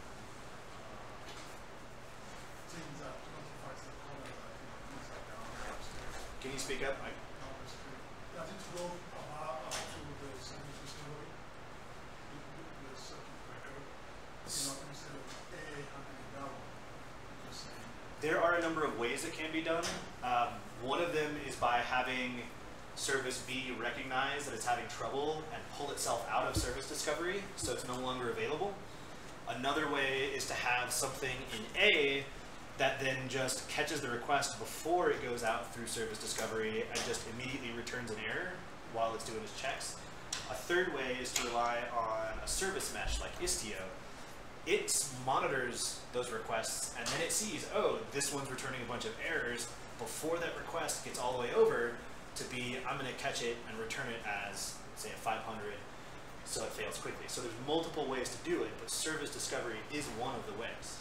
uh, things that notifies the caller that you know, things are down upstairs? Can you speak speak up? I, No, that's true. Does it go about uh, to the service discovery? The, the, the circuit breaker? You know, instead of A having that one, just saying. There are a number of ways it can be done. Um, one of them is by having service B recognize that it's having trouble and pull itself out of service discovery so it's no longer available. Another way is to have something in A that then just catches the request before it goes out through service discovery and just immediately returns an error while it's doing its checks. A third way is to rely on a service mesh like Istio. It monitors those requests and then it sees, oh, this one's returning a bunch of errors before that request gets all the way over to be, I'm going to catch it and return it as, say, a five hundred, so it fails quickly. So there's multiple ways to do it, but service discovery is one of the ways.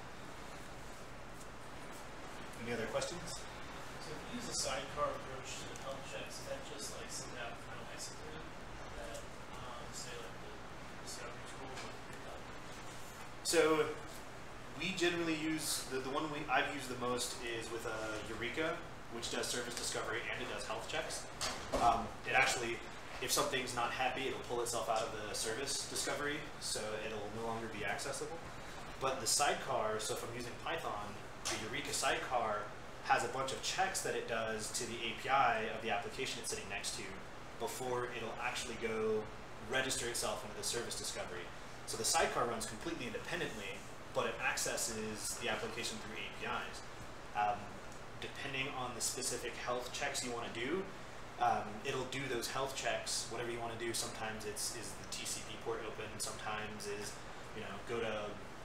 Any other questions? So if you use a sidecar approach to the health checks, is that just like send out final execute that, um, say like the discovery tool would pick up? So we generally use, the, the one we, I've used the most is with a Eureka, which does service discovery and it does health checks. Um, it actually, if something's not happy, it'll pull itself out of the service discovery, so it'll no longer be accessible. But the sidecar, so if I'm using Python, the Eureka sidecar has a bunch of checks that it does to the A P I of the application it's sitting next to before it'll actually go register itself into the service discovery. So the sidecar runs completely independently, but it accesses the application through A P Is. Um, depending on the specific health checks you want to do, um, it'll do those health checks, whatever you want to do. Sometimes it's is the T C P port open, sometimes is, you know, go to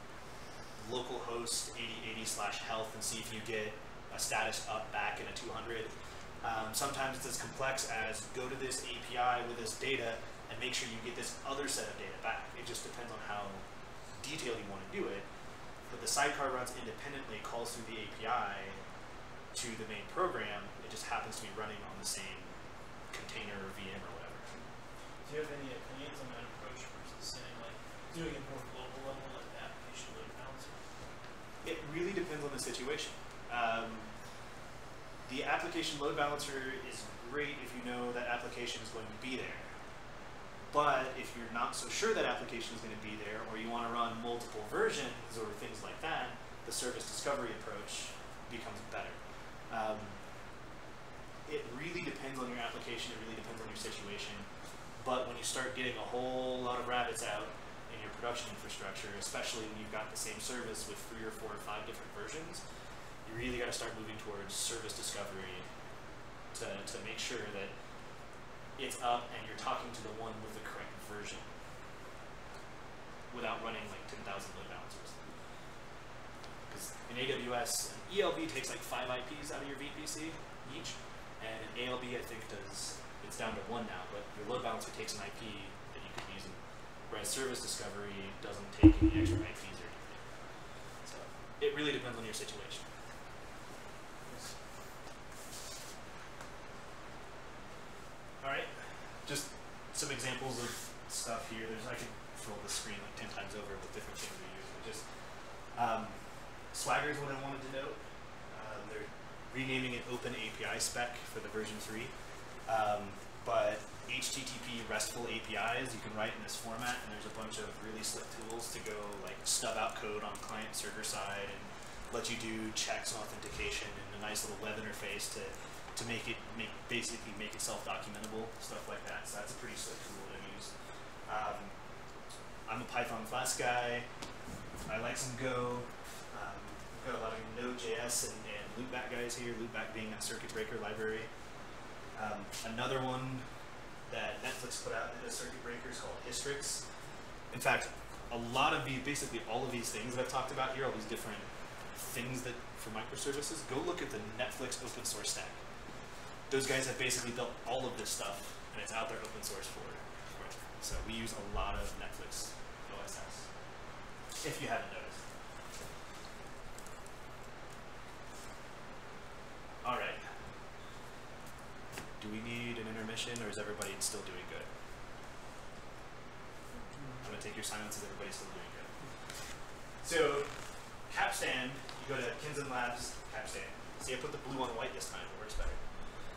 localhost eighty eighty slash health and see if you get a status up back in a two hundred. Um, sometimes it's as complex as go to this A P I with this data and make sure you get this other set of data back. It just depends on how detailed you want to do it. But the sidecar runs independently, calls through the A P I to the main program. It just happens to be running on the same container or V M or whatever. Do you have any opinions on that approach versus saying like doing it more global level like the application load balancer? It really depends on the situation. Um, the application load balancer is great if you know that application is going to be there. But if you're not so sure that application is going to be there, or you want to run multiple versions or things like that, the service discovery approach becomes better. Um, it really depends on your application, it really depends on your situation, but when you start getting a whole lot of rabbits out in your production infrastructure, especially when you've got the same service with three or four or five different versions, you really got to start moving towards service discovery to, to make sure that it's up and you're talking to the one with the correct version without running like ten thousand load balancers. Because in A W S, an E L B takes like five I Ps out of your V P C each, and an A L B I think does, it's down to one now, but your load balancer takes an I P that you could use, in, whereas service discovery doesn't take any extra I Ps or anything. So it really depends on your situation. All right, just some examples of stuff here. There's, I could fill the screen like ten times over with different things we use, but just um, Swagger is what I wanted to note. Um, they're renaming it Open A P I Spec for the version three, um, but H T T P RESTful A P Is you can write in this format, and there's a bunch of really slick tools to go like stub out code on client server side and let you do checks and authentication and a nice little web interface to to make it make basically make it self-documentable, stuff like that. So that's a pretty slick tool to use. Um, I'm a Python Flask guy. I like some Go. Um, we've got a lot of Node.js and, and loopback guys here. Loopback being that circuit breaker library. Um, another one that Netflix put out as circuit breakers called Hystrix. In fact, a lot of the basically all of these things that I've talked about here, all these different things that for microservices, go look at the Netflix open source stack. Those guys have basically built all of this stuff, and it's out there open source for it. So we use a lot of Netflix O S S, if you haven't noticed. All right. Do we need an intermission, or is everybody still doing good? I'm gonna take your silence as everybody's still doing good. So, Capstan, you go to Kinsen Labs Capstan. See, I put the blue on white this time, it works better.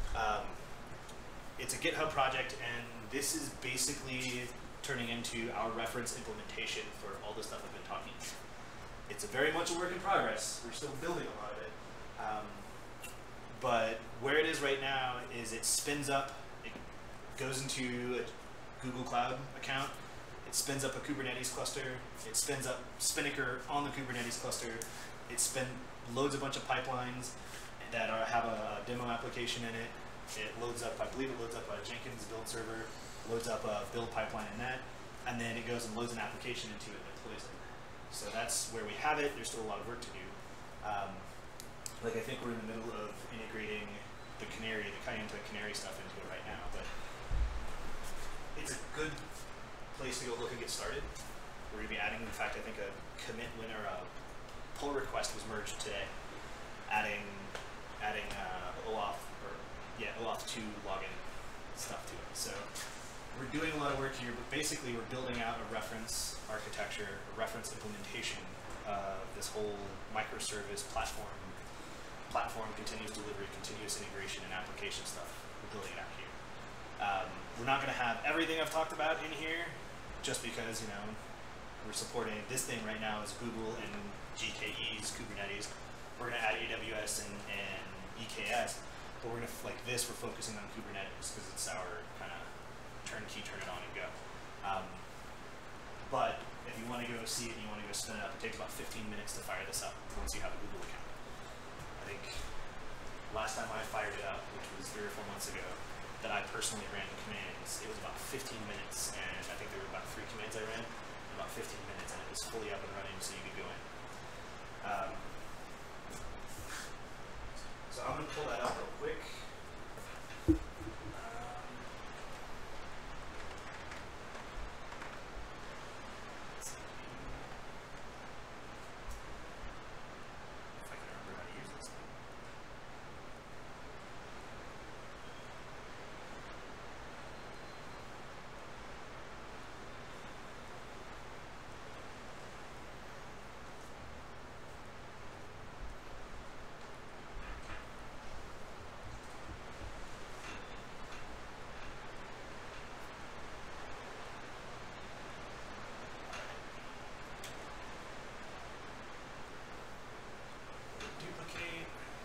Um, it's a GitHub project, and this is basically turning into our reference implementation for all the stuff I've been talking about. It's a very much a work in progress. We're still building a lot of it. Um, but where it is right now is it spins up, it goes into a Google Cloud account, it spins up a Kubernetes cluster, it spins up Spinnaker on the Kubernetes cluster, it spin loads a bunch of pipelines that are, have a demo application in it. It loads up, I believe it loads up a Jenkins build server, loads up a build pipeline in that, and then it goes and loads an application into it and deploys it. So that's where we have it. There's still a lot of work to do. Um, like I think we're in the middle of integrating the Canary, the Kayenta Canary stuff into it right now, but it's a good place to go look and get started. We're going to be adding, in fact, I think a commit when or a pull request was merged today, adding adding uh, OAuth, or yeah, OAuth two login stuff to it. So we're doing a lot of work here, but basically we're building out a reference architecture, a reference implementation of this whole microservice platform, platform, continuous delivery, continuous integration, and application stuff. We're building it out here. Um, we're not going to have everything I've talked about in here, just because, you know, we're supporting this thing right now is Google and G K E's Kubernetes. We're going to add A W S and, and E K S, but we're going to, like this, we're focusing on Kubernetes because it's our kind of turnkey, turn it on and go. Um, but if you want to go see it and you want to go spin it up, it takes about fifteen minutes to fire this up once you have a Google account. I think last time I fired it up, which was three or four months ago, that I personally ran the commands, it was about fifteen minutes, and I think there were about three commands I ran, about fifteen minutes, and it was fully up and running so you could go in. Um, so I'm going to pull that up real quick. Um, let's see. If I can remember how to use this thing. Duplicate.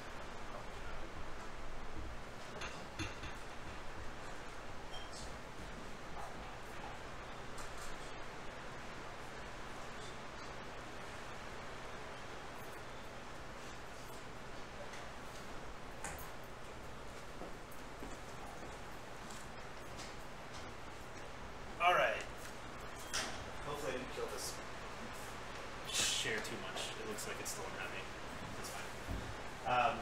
All right. Hopefully I didn't kill this share too much. It looks like it's still unwrapping. That's fine. Um,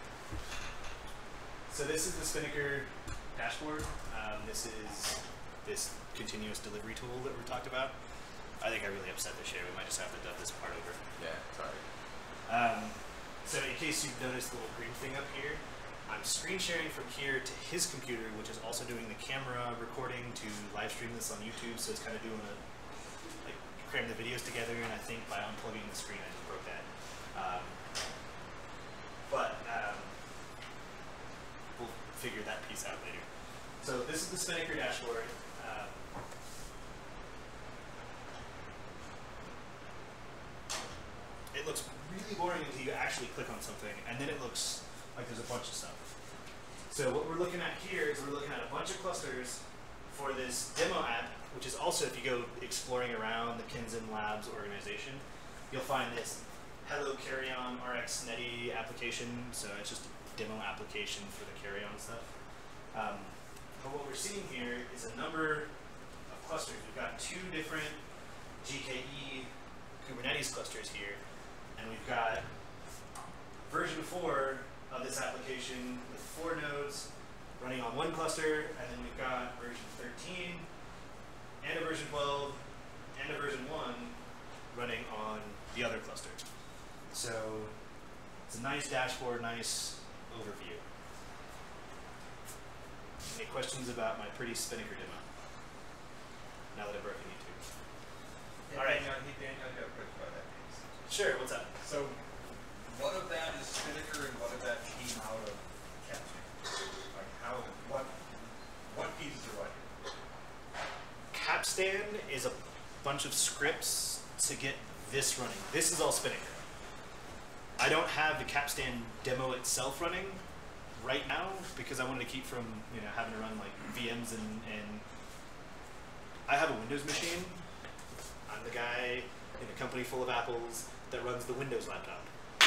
so this is the Spinnaker dashboard. Um, this is this continuous delivery tool that we talked about. I think I really upset the share. We might just have to dub this part over. Yeah, sorry. Um, so in case you've noticed the little green thing up here, I'm screen sharing from here to his computer, which is also doing the camera recording to live stream this on YouTube. So it's kind of doing a, like, cram the videos together, and I think by unplugging the screen, I just broke that. Um, but um, we'll figure that piece out later. So this is the Spinnaker dashboard. Um, it looks really boring until you actually click on something, and then it looks like there's a bunch of stuff. So what we're looking at here is we're looking at a bunch of clusters for this demo app, which is also, if you go exploring around the Kinzen Labs organization, you'll find this Hello Carry-On R X Netty application. So it's just a demo application for the carry-on stuff. Um, but what we're seeing here is a number of clusters. We've got two different G K E Kubernetes clusters here, and we've got version four of this application with four nodes running on one cluster, and then we've got version thirteen and a version twelve and a version one running on the other cluster. So it's a nice dashboard, nice overview. Any questions about my pretty Spinnaker demo? Now that I've broken YouTube. Hey, All right. Daniel, hey, Daniel, I got a question about that piece. Sure, what's up? So, what of that is Spinnaker and what of that came out of Captain? Like, Capstan is a bunch of scripts to get this running. This is all Spinnaker. I don't have the Capstan demo itself running right now because I wanted to keep from you know having to run like V Ms and, and I have a Windows machine. I'm the guy in a company full of apples that runs the Windows laptop.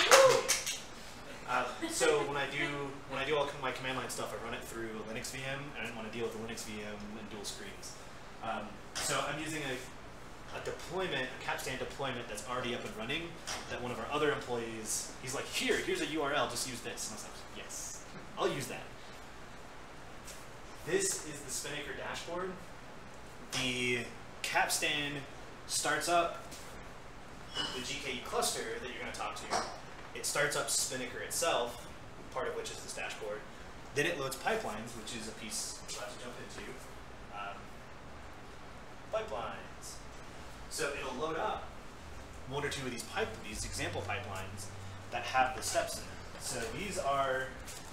Uh, so when I do when I do all my command line stuff, I run it through a Linux V M. I didn't want to deal with the Linux V M and dual screens. Um, so I'm using a, a deployment, a Capstan deployment that's already up and running. That one of our other employees, he's like, here, here's a U R L, just use this. And I was like, yes, I'll use that. This is the Spinnaker dashboard. The Capstan starts up the G K E cluster that you're going to talk to. It starts up Spinnaker itself, part of which is this dashboard. Then it loads pipelines, which is a piece we're about to jump into. Um, pipelines. So it'll load up one or two of these pipe, these example pipelines that have the steps in them. So these are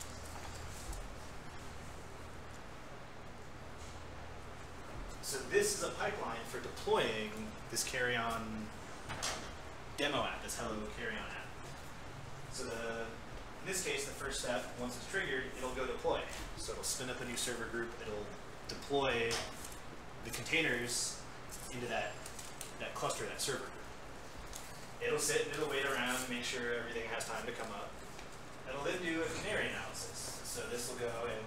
So this is a pipeline for deploying this carry-on demo app, this Hello carry-on app. So the, in this case, the first step, once it's triggered, it'll go deploy. So it'll spin up a new server group, it'll deploy the containers into that, that cluster, that server group. It'll sit and it'll wait around, make sure everything has time to come up. It'll then do a canary analysis. So this will go and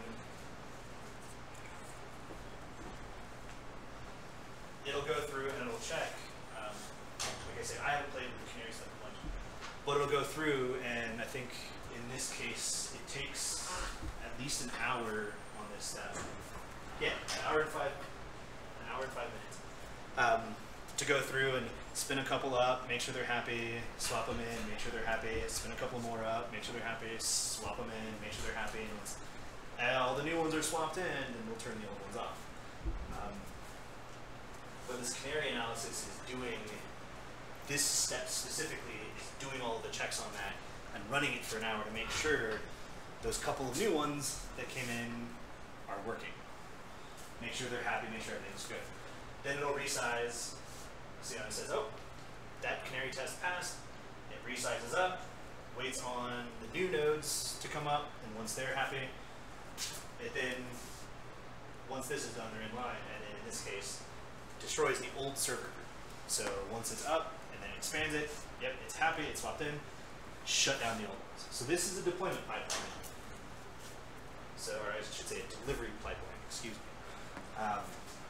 it'll go through and it'll check. Um, like I said, I haven't played with the canary stuff much, but it'll go through, and I think in this case it takes at least an hour on this step. Yeah, an hour and five, an hour and five minutes um, to go through and spin a couple up, make sure they're happy, swap them in, make sure they're happy, spin a couple more up, make sure they're happy, swap them in, make sure they're happy, and, once, and all the new ones are swapped in, and we'll turn the old ones off. Um, But this canary analysis is doing, this step specifically is doing all of the checks on that and running it for an hour to make sure those couple of new ones that came in are working. Make sure they're happy, make sure everything's good. Then it'll resize, see how it says, oh, that canary test passed. It resizes up, waits on the new nodes to come up, and once they're happy, it then, once this is done, they're in line, and in this case, destroys the old server group. So once it's up and then expands it, yep, it's happy, it's swapped in, shut down the old ones. So this is a deployment pipeline. So, or I should say a delivery pipeline, excuse me. Um,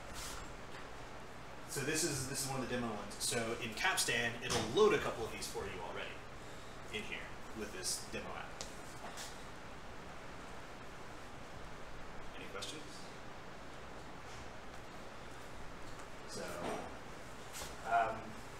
so this is this is one of the demo ones. So in Capstan, it'll load a couple of these for you already in here with this demo app. Any questions? So, um,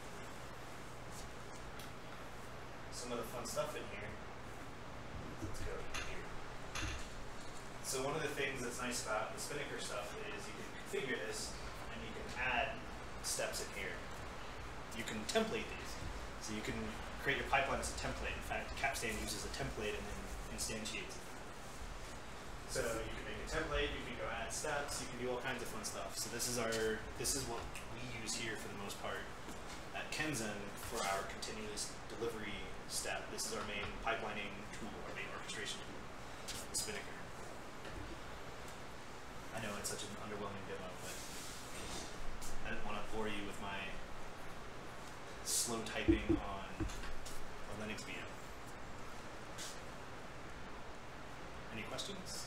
some of the fun stuff in here. Let's go here. So one of the things that's nice about the Spinnaker stuff is you can configure this and you can add steps in here. You can template these. So you can create your pipeline as a template. In fact, Capstan uses a template and then instantiates it. So you can make a template, you can go add steps, you can do all kinds of fun stuff. So this is our, this is what we use here for the most part at Kenzen for our continuous delivery step. This is our main pipelining tool, our main orchestration tool, the Spinnaker. I know it's such an underwhelming demo, but I didn't want to bore you with my slow typing on a Linux V M. Any questions?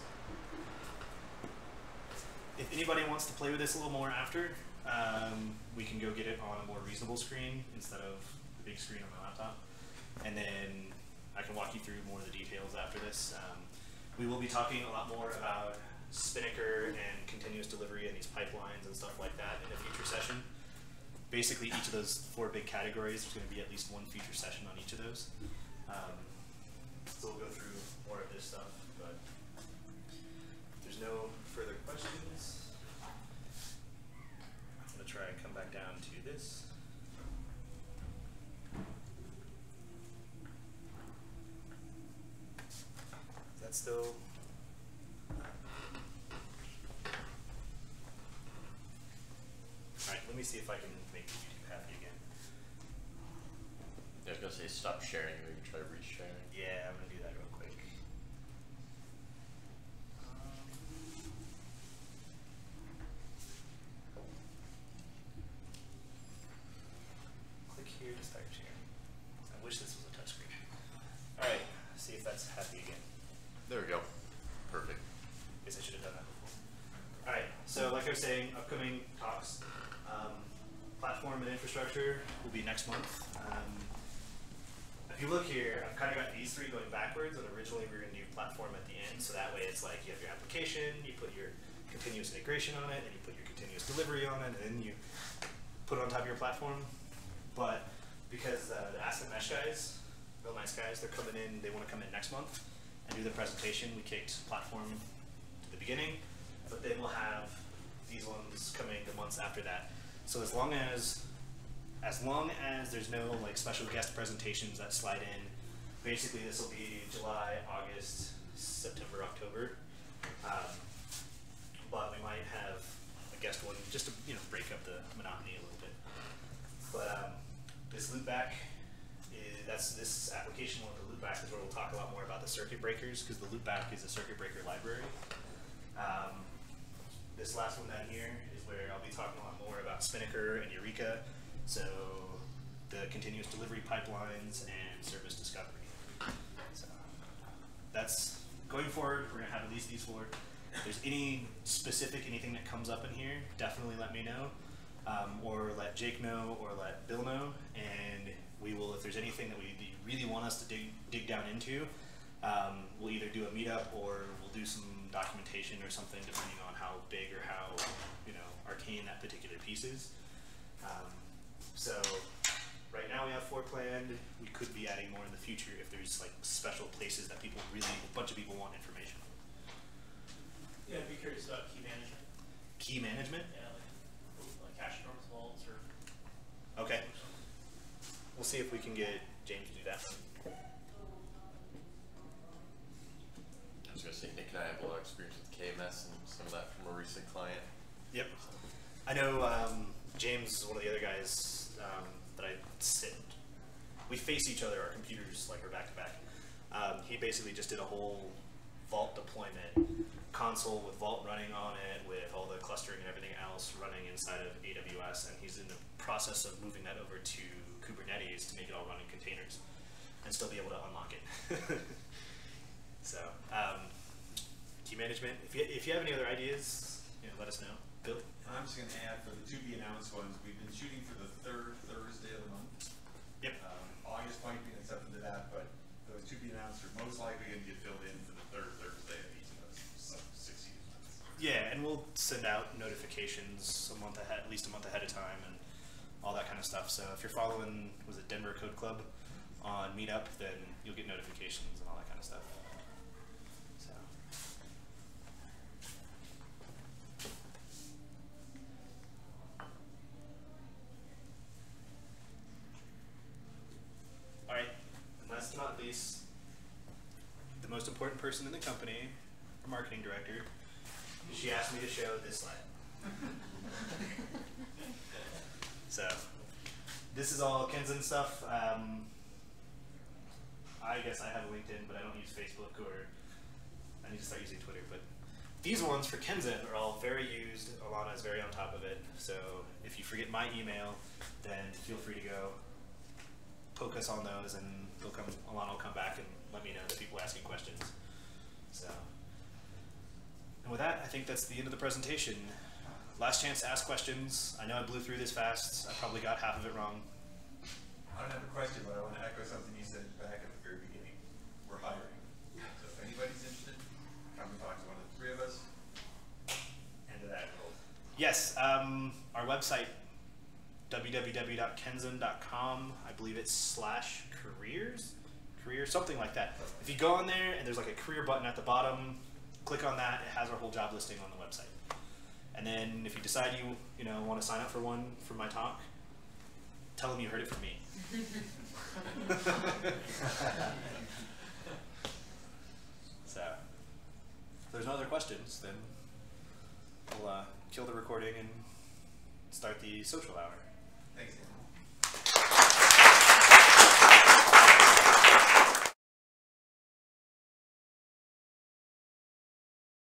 If anybody wants to play with this a little more after, um, we can go get it on a more reasonable screen instead of the big screen on my laptop. And then I can walk you through more of the details after this. Um, we will be talking a lot more about Spinnaker and continuous delivery and these pipelines and stuff like that in a future session. Basically, each of those four big categories, there's going to be at least one feature session on each of those. Um, so we'll go through more of this stuff, but if there's no further questions, I'm going to try and come back down to this. Is that still? All right, let see if I can make YouTube happy again. I was gonna say stop sharing, maybe try resharing. Yeah, I'm gonna do that real quick. Click here to start sharing. I wish this was a touchscreen. All right, see if that's happy again. There we go. Perfect. Guess I should have done that before. All right, so like I was saying, upcoming talks, um, platform and infrastructure will be next month. Um, if you look here, I've kind of got these three going backwards, and originally we were going to do platform at the end, so that way it's like you have your application, you put your continuous integration on it, and you put your continuous delivery on it, and then you put it on top of your platform. But because uh, the Aspen Mesh guys, real nice guys, they're coming in, they want to come in next month and do the presentation. We kicked platform to the beginning, but then we'll have these ones coming the months after that. So as long as, as long as there's no like special guest presentations that slide in, basically this will be July, August, September, October. Um, but we might have a guest one just to you know break up the monotony a little bit. But um, this loopback is that's this application one. The loopback is where we'll talk a lot more about the circuit breakers because the loopback is a circuit breaker library. Um, this last one down here is where I'll be talking a lot more about Spinnaker and Eureka, so the continuous delivery pipelines and service discovery. So that's going forward. We're gonna have at least these four. If there's any specific anything that comes up in here, definitely let me know, um, or let Jake know, or let Bill know, and we will. If there's anything that we that you really want us to dig dig down into, um, we'll either do a meetup or we'll do some documentation or something, depending on how big or how you know arcane that particular piece is. Um, so right now we have four planned. We could be adding more in the future if there's like special places that people really, a bunch of people want information on. Yeah, I'd be curious about key management. Key management? Yeah, like, like cache norms vaults or. Okay. We'll see if we can get James to do that. I was gonna say Nick and I have a lot of experience with K M S and some of that from a recent client. Yep. I know um, James is one of the other guys um, that I sit. We face each other. Our computers like are back to back. Um, he basically just did a whole Vault deployment console with Vault running on it, with all the clustering and everything else running inside of A W S, and he's in the process of moving that over to Kubernetes to make it all run in containers and still be able to unlock it. So, um, key management. If you if you have any other ideas, you know, let us know. Bill. I'm just going to add for the to be announced ones. We've been shooting for the third Thursday of the month. Yep. Um, August might be an exception to that, but those to be announced are most likely going to get filled in for the third Thursday of each of those sub- six months. Yeah, and we'll send out notifications a month ahead, at least a month ahead of time, and all that kind of stuff. So if you're following, was it Denver Code Club on Meetup, then you'll get notifications and all that kind of stuff. So. All right, and last but not least, the most important person in the company, our marketing director, she asked me to show this slide. So, this is all Kenzen stuff. Um, I guess I have a LinkedIn, but I don't use Facebook, or I need to start using Twitter. But these ones for Kenzen are all very used. Alana is very on top of it. So if you forget my email, then feel free to go poke us on those, and they'll come. Alana will come back and let me know that people are asking questions. So, and with that, I think that's the end of the presentation. Last chance to ask questions. I know I blew through this fast. I probably got half of it wrong. I don't have a question, but I want to echo something you said back at the very beginning. We're hiring. So if anybody's interested, come and talk to one of the three of us. End of that goal. Yes, um, our website, w w w dot kenzen dot com. I believe it's slash careers, career, something like that. If you go on there and there's like a career button at the bottom, click on that. It has our whole job listing on the website. And then if you decide you you know want to sign up for one for my talk, tell them you heard it from me. So, if there's no other questions, then we'll uh, kill the recording and start the social hour. Thanks,